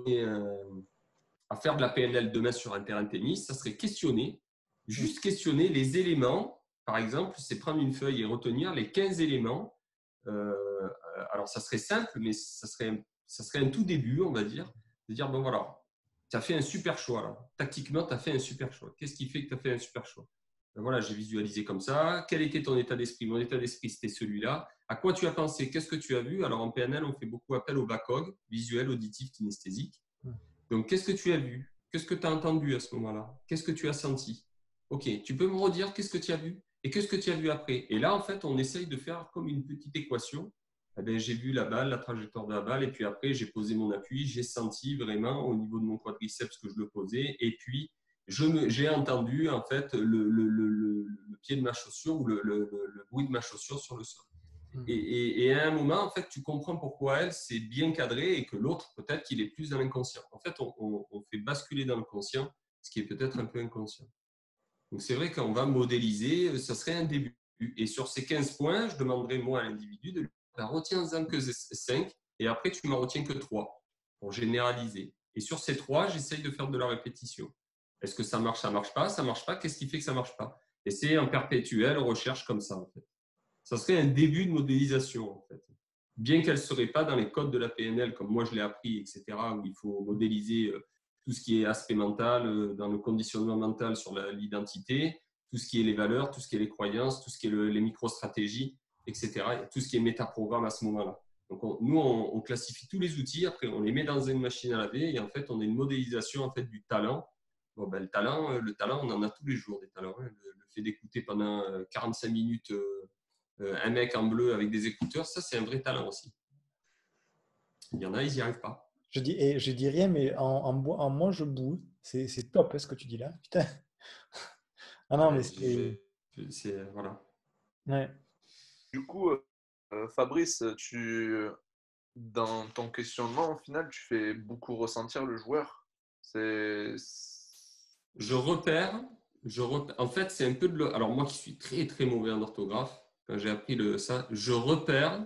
à faire de la PNL demain sur un terrain de tennis, ça serait juste questionner les éléments. Par exemple, c'est prendre une feuille et retenir les 15 éléments. Alors, ça serait simple, mais ça serait un tout début, on va dire, de dire, bon voilà, tu as fait un super choix là. Tactiquement, tu as fait un super choix. Qu'est-ce qui fait que tu as fait un super choix? Voilà, j'ai visualisé comme ça. Quel était ton état d'esprit? Mon état d'esprit, c'était celui-là. À quoi tu as pensé? Qu'est-ce que tu as vu? Alors, en PNL, on fait beaucoup appel au VACOG, visuel, auditif, kinesthésique. Donc, qu'est-ce que tu as vu? Qu'est-ce que tu as entendu à ce moment-là? Qu'est-ce que tu as senti? OK, tu peux me redire qu'est-ce que tu as vu? Et qu'est-ce que tu as vu après? Et là, en fait, on essaye de faire comme une petite équation. J'ai vu la balle, la trajectoire de la balle, et puis après, j'ai posé mon appui, j'ai senti vraiment au niveau de mon quadriceps que je le posais, et puis j'ai entendu en fait le pied de ma chaussure ou le bruit de ma chaussure sur le sol. Et à un moment, en fait, tu comprends pourquoi elle, c'est bien cadré et que l'autre, peut-être qu'il est plus dans l'inconscient. En fait, on fait basculer dans le conscient, ce qui est peut-être un peu inconscient. Donc, c'est vrai qu'on va modéliser, ça serait un début. Et sur ces 15 points, je demanderais, moi, à l'individu de retiens-en que 5 et après, tu m'en retiens que 3 pour généraliser. Et sur ces 3, j'essaye de faire de la répétition. Est-ce que ça marche? Ça marche pas? Ça marche pas? Qu'est-ce qui fait que ça marche pas? Et c'est en perpétuelle recherche comme ça, en fait. Ça serait un début de modélisation, en fait. Bien qu'elle ne serait pas dans les codes de la PNL, comme moi je l'ai appris, etc., où il faut modéliser tout ce qui est aspect mental, dans le conditionnement mental sur l'identité, tout ce qui est les valeurs, tout ce qui est les croyances, tout ce qui est les micro-stratégies, etc., et tout ce qui est métaprogramme à ce moment-là. Donc, nous, on classifie tous les outils, après, on les met dans une machine à laver, et en fait, on a une modélisation en fait, du talent. Bon, ben, le talent, on en a tous les jours des talents. Hein. Le fait d'écouter pendant 45 minutes un mec en bleu avec des écouteurs, ça, c'est un vrai talent aussi. Il y en a, ils n'y arrivent pas. Je dis rien, mais en moi, je boue. C'est top, hein, ce que tu dis là. Putain. Ah non, mais c'est… Voilà. Ouais. Du coup, Fabrice, dans ton questionnement, au final, tu fais beaucoup ressentir le joueur. Je repère. En fait, c'est un peu de… Alors, moi qui suis très, très mauvais en orthographe, quand j'ai appris ça, je repère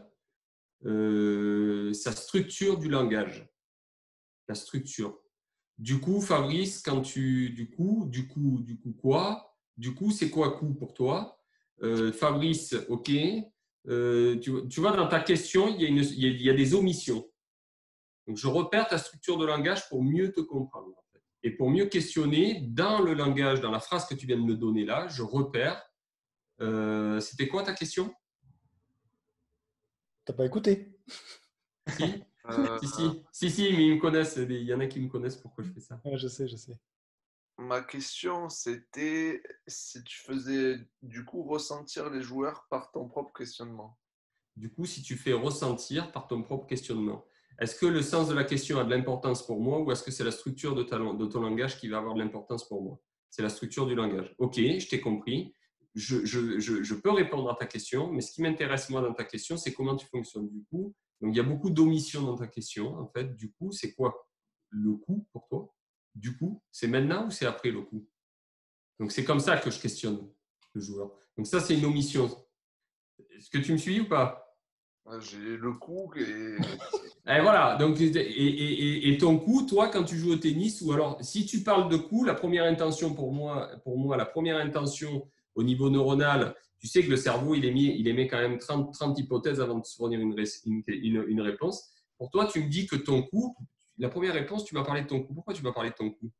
sa structure du langage. La structure. Du coup, Fabrice, quand du coup, quoi? Du coup, c'est quoi coup pour toi? Fabrice, ok. Tu vois, dans ta question, il y a des omissions. Donc, je repère ta structure de langage pour mieux te comprendre. En fait. Et pour mieux questionner, dans le langage, dans la phrase que tu viens de me donner là, je repère. C'était quoi ta question? T'as pas écouté? Si. Si, mais ils me connaissent. Il y en a qui me connaissent pourquoi je fais ça. Ouais, je sais. Ma question, c'était si tu faisais du coup ressentir les joueurs par ton propre questionnement. Du coup, si tu fais ressentir par ton propre questionnement, est-ce que le sens de la question a de l'importance pour moi ou est-ce que c'est la structure de ton langage qui va avoir de l'importance pour moi? C'est la structure du langage. Ok, je t'ai compris. Je peux répondre à ta question, mais ce qui m'intéresse moi dans ta question, c'est comment tu fonctionnes du coup. Donc, il y a beaucoup d'omissions dans ta question. En fait, du coup, c'est quoi le coup pour toi? Du coup, c'est maintenant ou c'est après le coup? Donc, c'est comme ça que je questionne le joueur. Donc, ça, c'est une omission. Est-ce que tu me suis ou pas? J'ai le coup et… Et voilà. Donc, et ton coup, toi, quand tu joues au tennis, ou alors si tu parles de coup, la première intention pour moi, la première intention au niveau neuronal, tu sais que le cerveau, il émet quand même 30 hypothèses avant de se fournir une réponse. Pour toi, tu me dis que ton coup, la première réponse, tu m'as parlé de ton coup. Pourquoi tu m'as parlé de ton coup?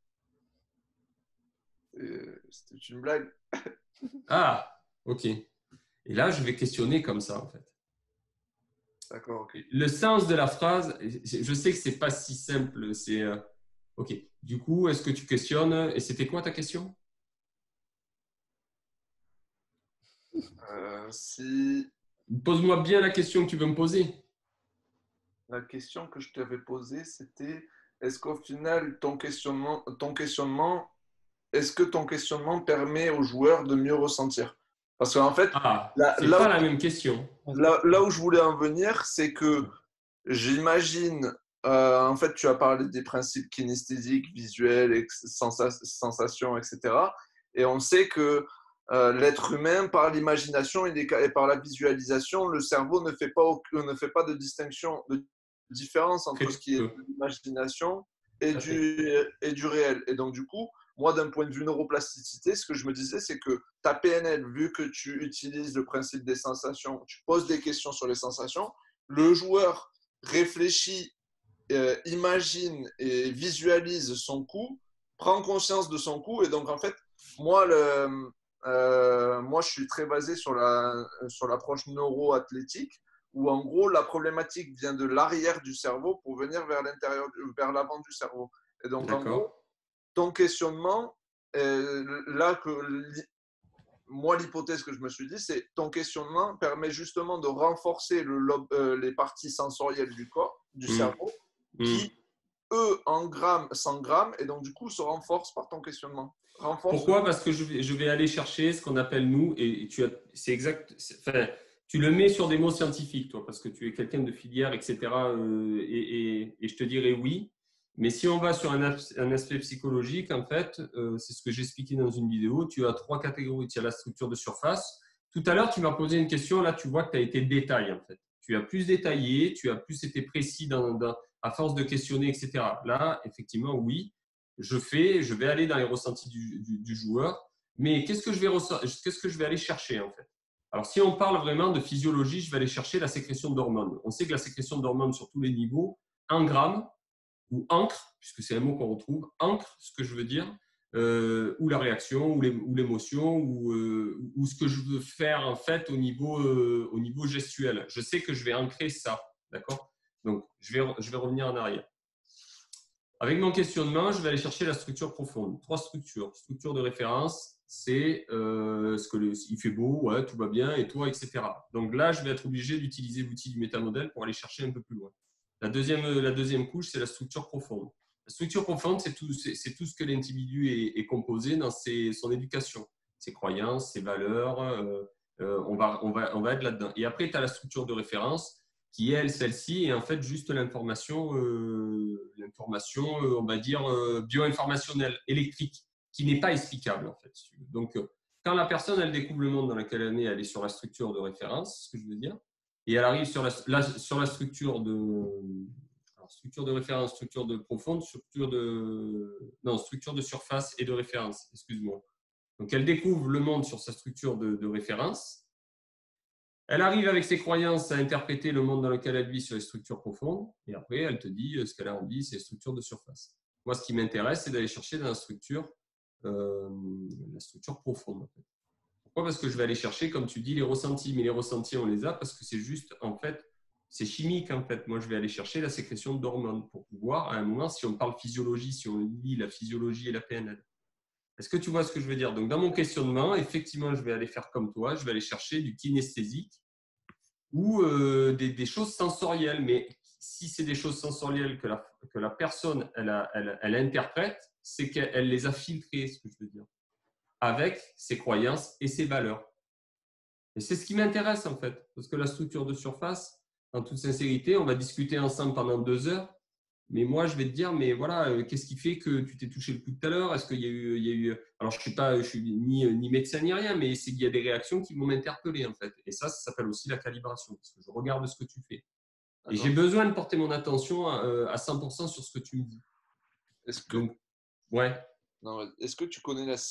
C'était une blague. Ah, ok. Et là, je vais questionner comme ça, en fait. D'accord, ok. Le sens de la phrase, je sais que c'est pas si simple. C'est ok. Du coup, est-ce que tu questionnes? Et c'était quoi ta question? Si Pose-moi bien la question que tu veux me poser. la question que je t'avais posée, c'était est-ce qu'au final, est-ce que ton questionnement permet aux joueurs de mieux ressentir? Parce qu'en fait, c'est pas la même question. Là où je voulais en venir, c'est que j'imagine, en fait, tu as parlé des principes kinesthésiques, visuels, sensations, etc. Et on sait que l'être humain, par l'imagination et par la visualisation, le cerveau ne fait pas de distinction, de différence entre ce qui est de l'imagination et du réel. Et donc, du coup, moi, d'un point de vue neuroplasticité, ce que je me disais, c'est que ta PNL, vu que tu utilises le principe des sensations, tu poses des questions sur les sensations, le joueur réfléchit, imagine et visualise son coup, prend conscience de son coup. Et donc, en fait, moi, je suis très basé sur l'approche neuro-athlétique, où en gros, la problématique vient de l'arrière du cerveau pour venir vers l'avant du cerveau. Et donc, en gros, ton questionnement, moi, l'hypothèse que je me suis dit, c'est ton questionnement permet justement de renforcer les parties sensorielles du corps, du cerveau, qui, eux, s'engramment et donc, du coup, se renforcent par ton questionnement. Pourquoi? Parce que je vais aller chercher ce qu'on appelle nous, et c'est exact. tu le mets sur des mots scientifiques, toi, parce que tu es quelqu'un de filière, etc. Et je te dirais oui. Mais si on va sur un aspect psychologique, en fait, c'est ce que j'expliquais dans une vidéo, tu as 3 catégories. Tu as la structure de surface. Tout à l'heure, tu m'as posé une question, là, tu vois que tu as été détaillé, en fait. Tu as plus détaillé, tu as plus été précis à force de questionner, etc. Là, effectivement, oui, je vais aller dans les ressentis du joueur, mais qu'est-ce que je vais aller chercher, en fait? Alors, si on parle vraiment de physiologie, je vais aller chercher la sécrétion d'hormones. On sait que la sécrétion d'hormones sur tous les niveaux, engramme ou ancre, puisque c'est un mot qu'on retrouve, ancre, ce que je veux dire, ou la réaction, ou l'émotion, ou ce que je veux faire en fait au niveau gestuel. Je sais que je vais ancrer ça, d'accord? Donc, je vais revenir en arrière. Avec mon questionnement, je vais aller chercher la structure profonde. 3 structures. Structure de référence, c'est il fait beau, ouais, tout va bien, et toi, etc. Donc là, je vais être obligé d'utiliser l'outil du métamodèle pour aller chercher un peu plus loin. La deuxième couche, c'est la structure profonde. La structure profonde, c'est tout ce que l'individu est composé dans son éducation, ses croyances, ses valeurs. On va être là-dedans. Et après, tu as la structure de référence qui, elle, celle-ci, est en fait juste l'information, on va dire, bio-informationnelle, électrique, qui n'est pas explicable, en fait. Donc, quand la personne, elle découvre le monde dans lequel elle est sur la structure de référence, ce que je veux dire, et elle arrive sur la structure de référence, structure de profonde, structure de surface et de référence, excuse-moi. Donc, elle découvre le monde sur sa structure de référence. Elle arrive avec ses croyances à interpréter le monde dans lequel elle vit sur les structures profondes. Et après, elle te dit ce qu'elle a envie, c'est les structures de surface. Moi, ce qui m'intéresse, c'est d'aller chercher dans la structure profonde. En fait. Pourquoi? Parce que je vais aller chercher, comme tu dis, les ressentis. Mais les ressentis, on les a parce que c'est juste, en fait, c'est chimique, en fait. Moi, je vais aller chercher la sécrétion d'hormones pour pouvoir, à un moment, si on parle physiologie, si on lit la physiologie et la PNL. Est-ce que tu vois ce que je veux dire? Donc, dans mon questionnement, effectivement, je vais aller faire comme toi. Je vais aller chercher du kinesthésique ou des choses sensorielles. Mais si c'est des choses sensorielles que la personne, elle interprète, c'est qu'elle les a filtrées, ce que je veux dire, avec ses croyances et ses valeurs. Et c'est ce qui m'intéresse, en fait. Parce que la structure de surface, en toute sincérité, on va discuter ensemble pendant 2 heures. Mais moi, je vais te dire, mais voilà, qu'est-ce qui fait que tu t'es touché le coude tout à l'heure? Est-ce qu'il y a eu… Alors, je suis ni médecin ni rien, mais c'est qu'il y a des réactions qui vont m'interpeller, en fait. Et ça s'appelle aussi la calibration, parce que je regarde ce que tu fais. Et j'ai besoin de porter mon attention à 100% sur ce que tu me dis. Donc, ouais. Non, est-ce que tu connais la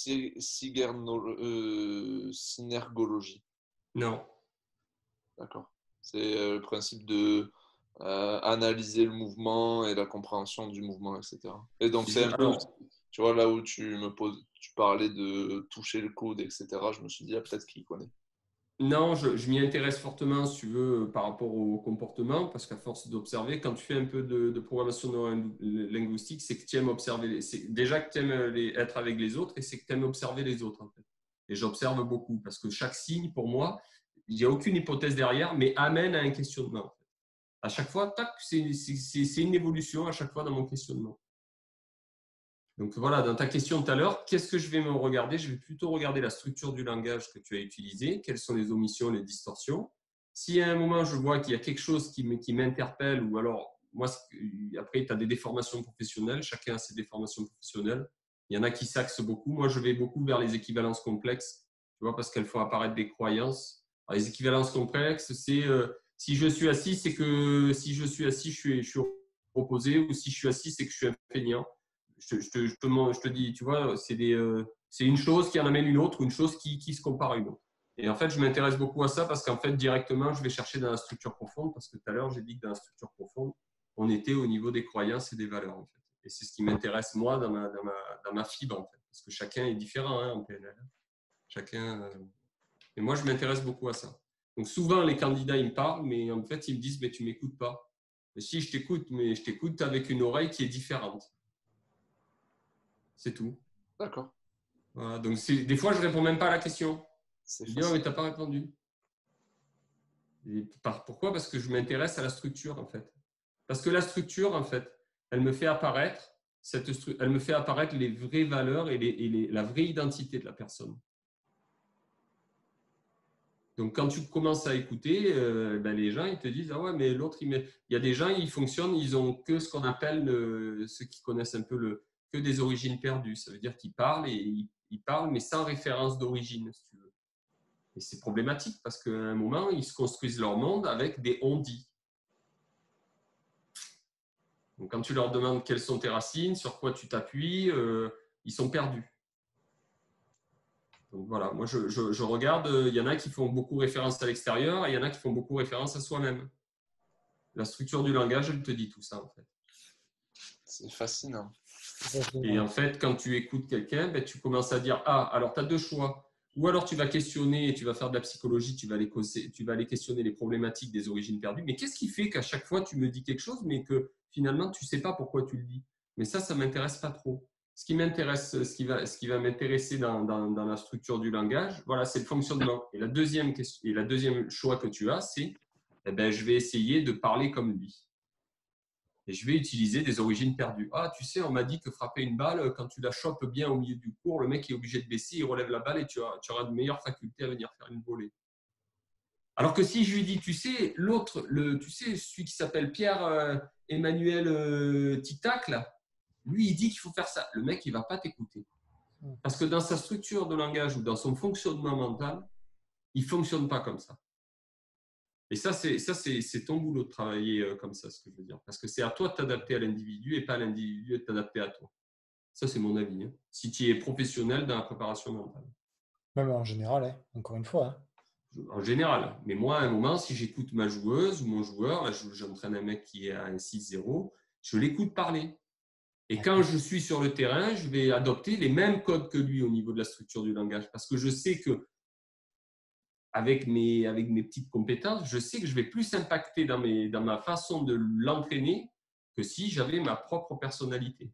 synergologie? Non. D'accord. C'est le principe de analyser le mouvement et la compréhension du mouvement, etc. Et donc, c'est un peu, tu vois, là où tu parlais de toucher le coude, etc. Je me suis dit, peut-être qu'il connaît. Non, je m'y intéresse fortement, si tu veux, par rapport au comportement, parce qu'à force d'observer, quand tu fais un peu de programmation linguistique, c'est que tu aimes observer, déjà que tu aimes être avec les autres, et c'est que tu aimes observer les autres, en fait. Et j'observe beaucoup, parce que chaque signe, pour moi, il n'y a aucune hypothèse derrière, mais amène à un questionnement. En fait. À chaque fois, tac, c'est une évolution à chaque fois dans mon questionnement. Donc voilà, dans ta question tout à l'heure, qu'est-ce que je vais me regarder? Je vais plutôt regarder la structure du langage que tu as utilisé, quelles sont les omissions, les distorsions. Si à un moment je vois qu'il y a quelque chose qui m'interpelle, ou alors, moi, après, tu as des déformations professionnelles, chacun a ses déformations professionnelles. Il y en a qui s'axent beaucoup. Moi, je vais beaucoup vers les équivalences complexes, tu vois, parce qu'elles font apparaître des croyances. Alors, les équivalences complexes, c'est si je suis assis, c'est que si je suis assis, je suis opposé, ou si je suis assis, c'est que je suis un feignant. Je te dis, tu vois, c'est une chose qui en amène une autre, ou une chose qui se compare à une autre. Et en fait, je m'intéresse beaucoup à ça parce qu'en fait, directement, je vais chercher dans la structure profonde, parce que tout à l'heure, j'ai dit que dans la structure profonde, on était au niveau des croyances et des valeurs, en fait. Et c'est ce qui m'intéresse, moi, dans ma fibre, en fait. Parce que chacun est différent en PNL. Chacun… Et moi, je m'intéresse beaucoup à ça. Donc, souvent, les candidats, ils me parlent, mais en fait, ils me disent, mais tu ne m'écoutes pas. Et si je t'écoute, mais je t'écoute avec une oreille qui est différente. C'est tout. D'accord. Voilà, donc, des fois, je ne réponds même pas à la question. Je dis, oh, mais tu n'as pas répondu. Et pourquoi? Parce que je m'intéresse à la structure, en fait. Parce que la structure, en fait, elle me fait apparaître les vraies valeurs et la vraie identité de la personne. Donc, quand tu commences à écouter, les gens, ils te disent « Ah ouais, mais l'autre, il y a des gens, ils fonctionnent, ils ont que ce qu'on appelle, ceux qui connaissent un peu que des origines perdues. » Ça veut dire qu'ils parlent et ils parlent, mais sans référence d'origine, si tu veux. Et c'est problématique parce qu'à un moment, ils se construisent leur monde avec des on-dit. Donc, quand tu leur demandes quelles sont tes racines, sur quoi tu t'appuies, ils sont perdus. Donc voilà, moi je regarde, il y en a qui font beaucoup référence à l'extérieur et il y en a qui font beaucoup référence à soi-même. La structure du langage, elle te dit tout ça en fait. C'est fascinant. Et en fait, quand tu écoutes quelqu'un, tu commences à dire « Ah, alors tu as deux choix. » Ou alors tu vas questionner et tu vas faire de la psychologie, tu vas aller questionner les problématiques des origines perdues. Mais qu'est-ce qui fait qu'à chaque fois tu me dis quelque chose, mais que finalement tu ne sais pas pourquoi tu le dis? Mais ça ne m'intéresse pas trop. Ce qui m'intéresse, ce qui va m'intéresser dans la structure du langage, voilà, c'est le fonctionnement. Et la deuxième choix que tu as, c'est je vais essayer de parler comme lui. Et je vais utiliser des origines perdues. Ah, tu sais, on m'a dit que frapper une balle, quand tu la chopes bien au milieu du cours, le mec est obligé de baisser, il relève la balle et tu auras de meilleures facultés à venir faire une volée. Alors que si je lui dis, tu sais, celui qui s'appelle Pierre-Emmanuel Titac, là, lui, il dit qu'il faut faire ça. Le mec, il ne va pas t'écouter. Parce que dans sa structure de langage ou dans son fonctionnement mental, il ne fonctionne pas comme ça. Et ça, c'est ton boulot de travailler comme ça, ce que je veux dire. Parce que c'est à toi de t'adapter à l'individu et pas à l'individu de t'adapter à toi. Ça, c'est mon avis. Hein. Si tu es professionnel dans la préparation mentale. Même en général, hein, encore une fois. Hein. En général. Mais moi, à un moment, si j'écoute ma joueuse ou mon joueur, là, j'entraîne un mec qui est à un 6-0, je l'écoute parler. Et quand je suis sur le terrain, je vais adopter les mêmes codes que lui au niveau de la structure du langage. Parce que je sais que avec mes petites compétences, je sais que je vais plus impacter dans ma façon de l'entraîner que si j'avais ma propre personnalité.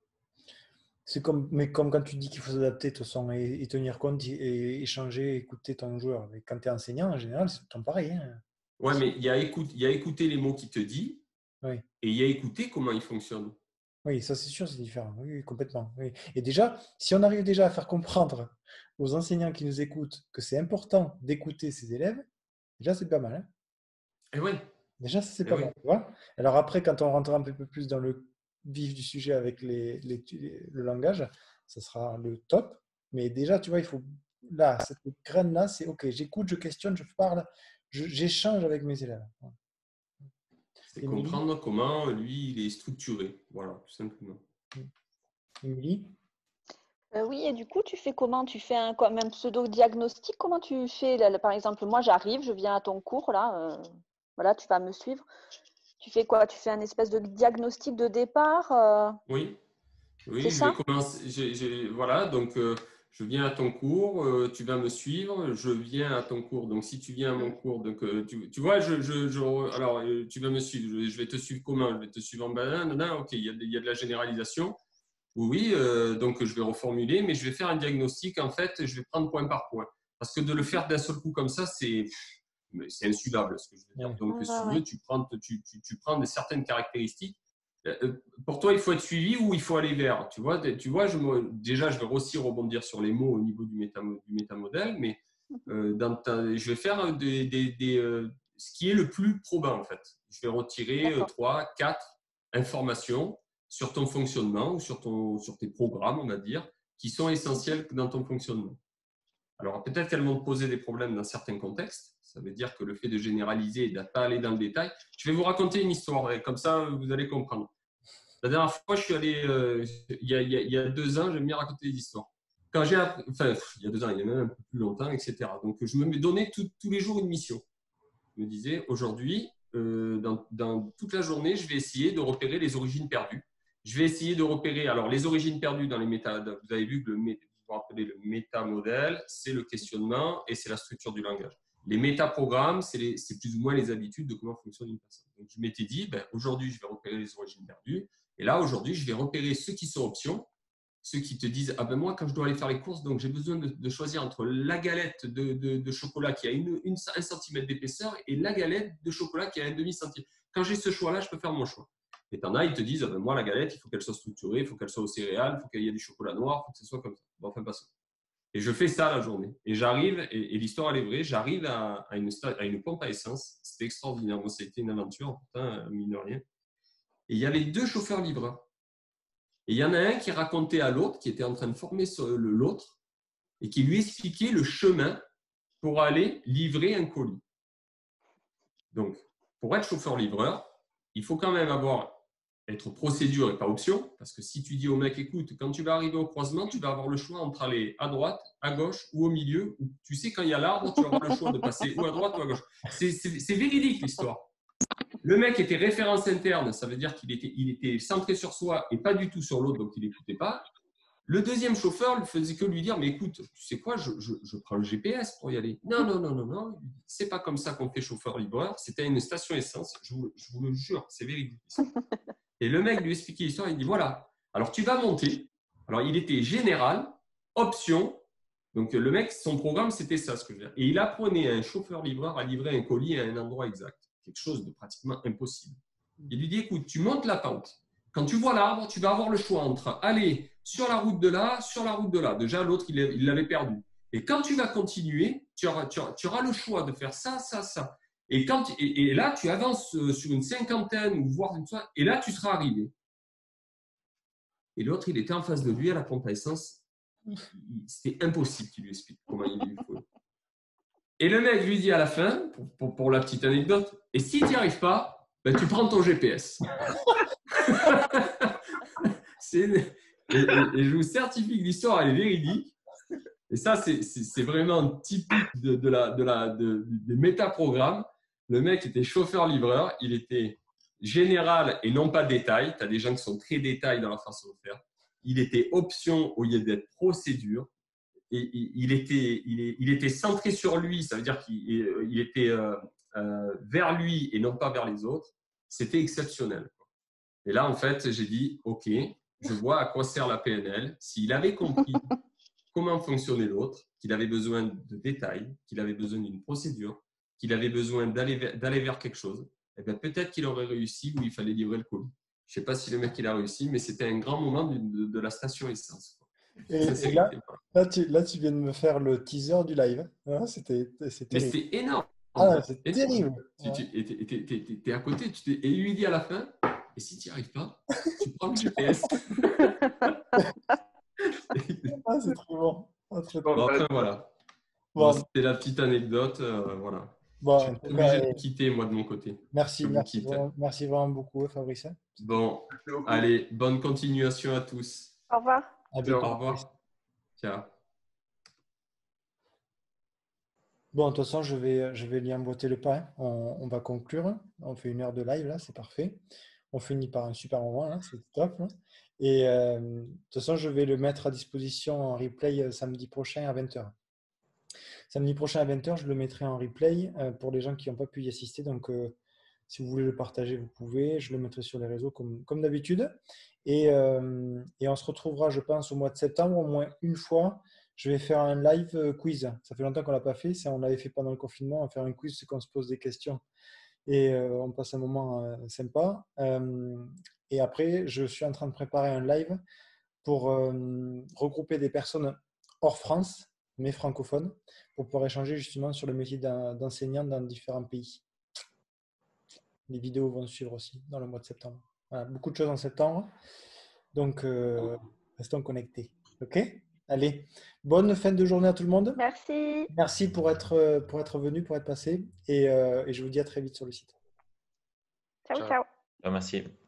Mais comme quand tu dis qu'il faut s'adapter, de toute façon, et tenir compte, et échanger, écouter ton joueur. Mais quand tu es enseignant, en général, c'est tout le temps pareil. Hein. Ouais, mais il y a écouter les mots qu'il te dit, oui. Et il y a écouter comment il fonctionne. Oui, ça c'est sûr, c'est différent. Oui, complètement. Oui. Et déjà, si on arrive déjà à faire comprendre aux enseignants qui nous écoutent que c'est important d'écouter ses élèves, déjà c'est pas mal. Hein. Et ouais. Déjà, ça c'est pas mal. Tu vois. Alors après, quand on rentre un peu plus dans le vif du sujet avec le langage, ça sera le top. Mais déjà, tu vois, il faut là, cette graine-là, c'est OK, j'écoute, je questionne, je parle, j'échange avec mes élèves. C'est comprendre comment lui, il est structuré. Voilà, tout simplement. Émilie ? Oui, et du coup, tu fais comment? Tu fais comme un pseudo-diagnostic? Comment tu fais? Là, par exemple, moi, j'arrive, je viens à ton cours, là, voilà, tu vas me suivre. Tu fais quoi? Tu fais un espèce de diagnostic de départ? Oui, c'est ça? vais commencer. Voilà, donc je viens à ton cours, tu vas me suivre, je viens à ton cours. Donc, si tu viens à mon cours, donc, tu vois, alors, tu vas me suivre. Je vais te suivre comment? Je vais te suivre en banane. Ok, il y a de la généralisation. Oui, donc je vais reformuler, mais je vais faire un diagnostic. En fait, je vais prendre point par point. Parce que de le faire d'un seul coup comme ça, c'est insudable, ce que je veux dire. Donc, si tu veux, tu prends certaines caractéristiques. Pour toi, il faut être suivi ou il faut aller vers. Tu vois, déjà, je vais aussi rebondir sur les mots au niveau du métamodèle, mais je vais faire ce qui est le plus probant, en fait. Je vais retirer 3, 4 informations sur ton fonctionnement ou sur tes programmes, on va dire, qui sont essentiels dans ton fonctionnement. Alors, peut-être qu'elles vont te poser des problèmes dans certains contextes. Ça veut dire que le fait de généraliser et de ne pas aller dans le détail. Je vais vous raconter une histoire, et comme ça, vous allez comprendre. La dernière fois, je suis allé, il y a 2 ans, j'aime bien raconter des histoires. Il y a 2 ans, il y a même un peu plus longtemps, etc. Donc, je me donnais tous les jours une mission. Je me disais, aujourd'hui, dans toute la journée, je vais essayer de repérer les origines perdues. Je vais essayer de repérer, alors les origines perdues dans les méta. Vous avez vu que vous rappelez le métamodèle, c'est le questionnement et c'est la structure du langage. Les métaprogrammes, c'est plus ou moins les habitudes de comment fonctionne une personne. Donc, je m'étais dit, aujourd'hui, je vais repérer les origines perdues. Et là, aujourd'hui, je vais repérer ceux qui sont options, ceux qui te disent, moi, quand je dois aller faire les courses, donc j'ai besoin de choisir entre la galette de chocolat qui a 1 centimètre d'épaisseur et la galette de chocolat qui a un demi-centimètre. Quand j'ai ce choix-là, je peux faire mon choix. Et t'en as, ils te disent, moi, la galette, il faut qu'elle soit structurée, il faut qu'elle soit aux céréales, il faut qu'il y ait du chocolat noir, il faut que ce soit comme ça. Enfin, pas ça. Et je fais ça la journée. Et j'arrive, et l'histoire elle est vraie, j'arrive à une pompe à essence. C'était extraordinaire. Moi, ça a été une aventure, putain, mine de rien. Et il y avait 2 chauffeurs-livreurs. Et il y en a un qui racontait à l'autre, qui était en train de former l'autre, et qui lui expliquait le chemin pour aller livrer un colis. Donc, pour être chauffeur-livreur, il faut quand même être procédure et pas option, parce que si tu dis au mec, écoute, quand tu vas arriver au croisement, tu vas avoir le choix entre aller à droite, à gauche ou au milieu, ou tu sais, quand il y a l'arbre, tu vas avoir le choix de passer ou à droite ou à gauche. C'est véridique l'histoire. Le mec était référence interne, ça veut dire qu'il était centré sur soi et pas du tout sur l'autre, donc il n'écoutait pas. Le deuxième chauffeur ne faisait que lui dire, mais écoute, tu sais quoi, je prends le GPS pour y aller. Non, c'est pas comme ça qu'on fait chauffeur-livreur, c'était une station essence, je vous le jure, c'est véridique. Et le mec lui expliquait l'histoire, il dit, voilà, alors tu vas monter. Alors il était général, option, donc le mec, son programme, c'était ça, ce que je veux dire. Et il apprenait à un chauffeur-livreur à livrer un colis à un endroit exact. Quelque chose de pratiquement impossible. Il lui dit, écoute, tu montes la pente. Quand tu vois l'arbre, tu vas avoir le choix entre aller sur la route de là, sur la route de là. Déjà, l'autre, il l'avait perdu. Et quand tu vas continuer, tu auras le choix de faire ça, ça, ça. Et là, tu avances sur une cinquantaine ou voire une soixantaine, et là, tu seras arrivé. Et l'autre, il était en face de lui à la pompe à essence. C'était impossible qu'il lui explique comment il faut. Et le mec lui dit à la fin, pour la petite anecdote, et si tu n'y arrives pas, ben, tu prends ton GPS. Et je vous certifie que l'histoire, elle est véridique. Et ça, c'est vraiment typique des métaprogrammes. Le mec était chauffeur-livreur, il était général et non pas détail. Tu as des gens qui sont très détails dans leur façon de faire. Il était option au lieu d'être procédure. Et il était centré sur lui, ça veut dire qu'il était vers lui et non pas vers les autres. C'était exceptionnel. Et là, en fait, j'ai dit, OK, je vois à quoi sert la PNL. S'il avait compris comment fonctionnait l'autre, qu'il avait besoin de détails, qu'il avait besoin d'une procédure, qu'il avait besoin d'aller vers quelque chose, eh bien, peut-être qu'il aurait réussi où il fallait livrer le colis. Je ne sais pas si le mec il a réussi, mais c'était un grand moment de la station essence. Et là, tu viens de me faire le teaser du live. Hein, c'était énorme. Ah, c'est terrible. Tu es à côté et il lui dit à la fin, et si tu n'y arrives pas, tu prends le GPS. Ah, c'est trop bon. Ah, Après, voilà. Bon, c'était la petite anecdote. Voilà. Bon, je suis obligé de quitter, moi, de mon côté. Merci vraiment beaucoup, Fabrice. Bon, allez, bonne continuation à tous. Au revoir. À bientôt. Au revoir. Ciao. Bon, de toute façon, je vais lui emboîter le pas. On va conclure. On fait 1 heure de live, là, c'est parfait. On finit par un super moment, là, c'est top. Là. Et de toute façon, je vais le mettre à disposition en replay samedi prochain à 20h. Samedi prochain à 20h, je le mettrai en replay pour les gens qui n'ont pas pu y assister. Donc, si vous voulez le partager, vous pouvez. Je le mettrai sur les réseaux comme d'habitude. Et on se retrouvera, je pense, au mois de septembre, au moins une fois. Je vais faire un live quiz. Ça fait longtemps qu'on ne l'a pas fait. On l'avait fait pendant le confinement. On va faire un quiz, c'est qu'on se pose des questions. Et on passe un moment sympa. Et après, je suis en train de préparer un live pour regrouper des personnes hors France, mais francophones, pour pouvoir échanger justement sur le métier d'enseignant dans différents pays. Les vidéos vont suivre aussi dans le mois de septembre. Voilà, beaucoup de choses en septembre. Donc, restons connectés. OK ? Allez, bonne fin de journée à tout le monde. Merci. Merci pour être venu, pour être passé. Et je vous dis à très vite sur le site. Ciao. Merci.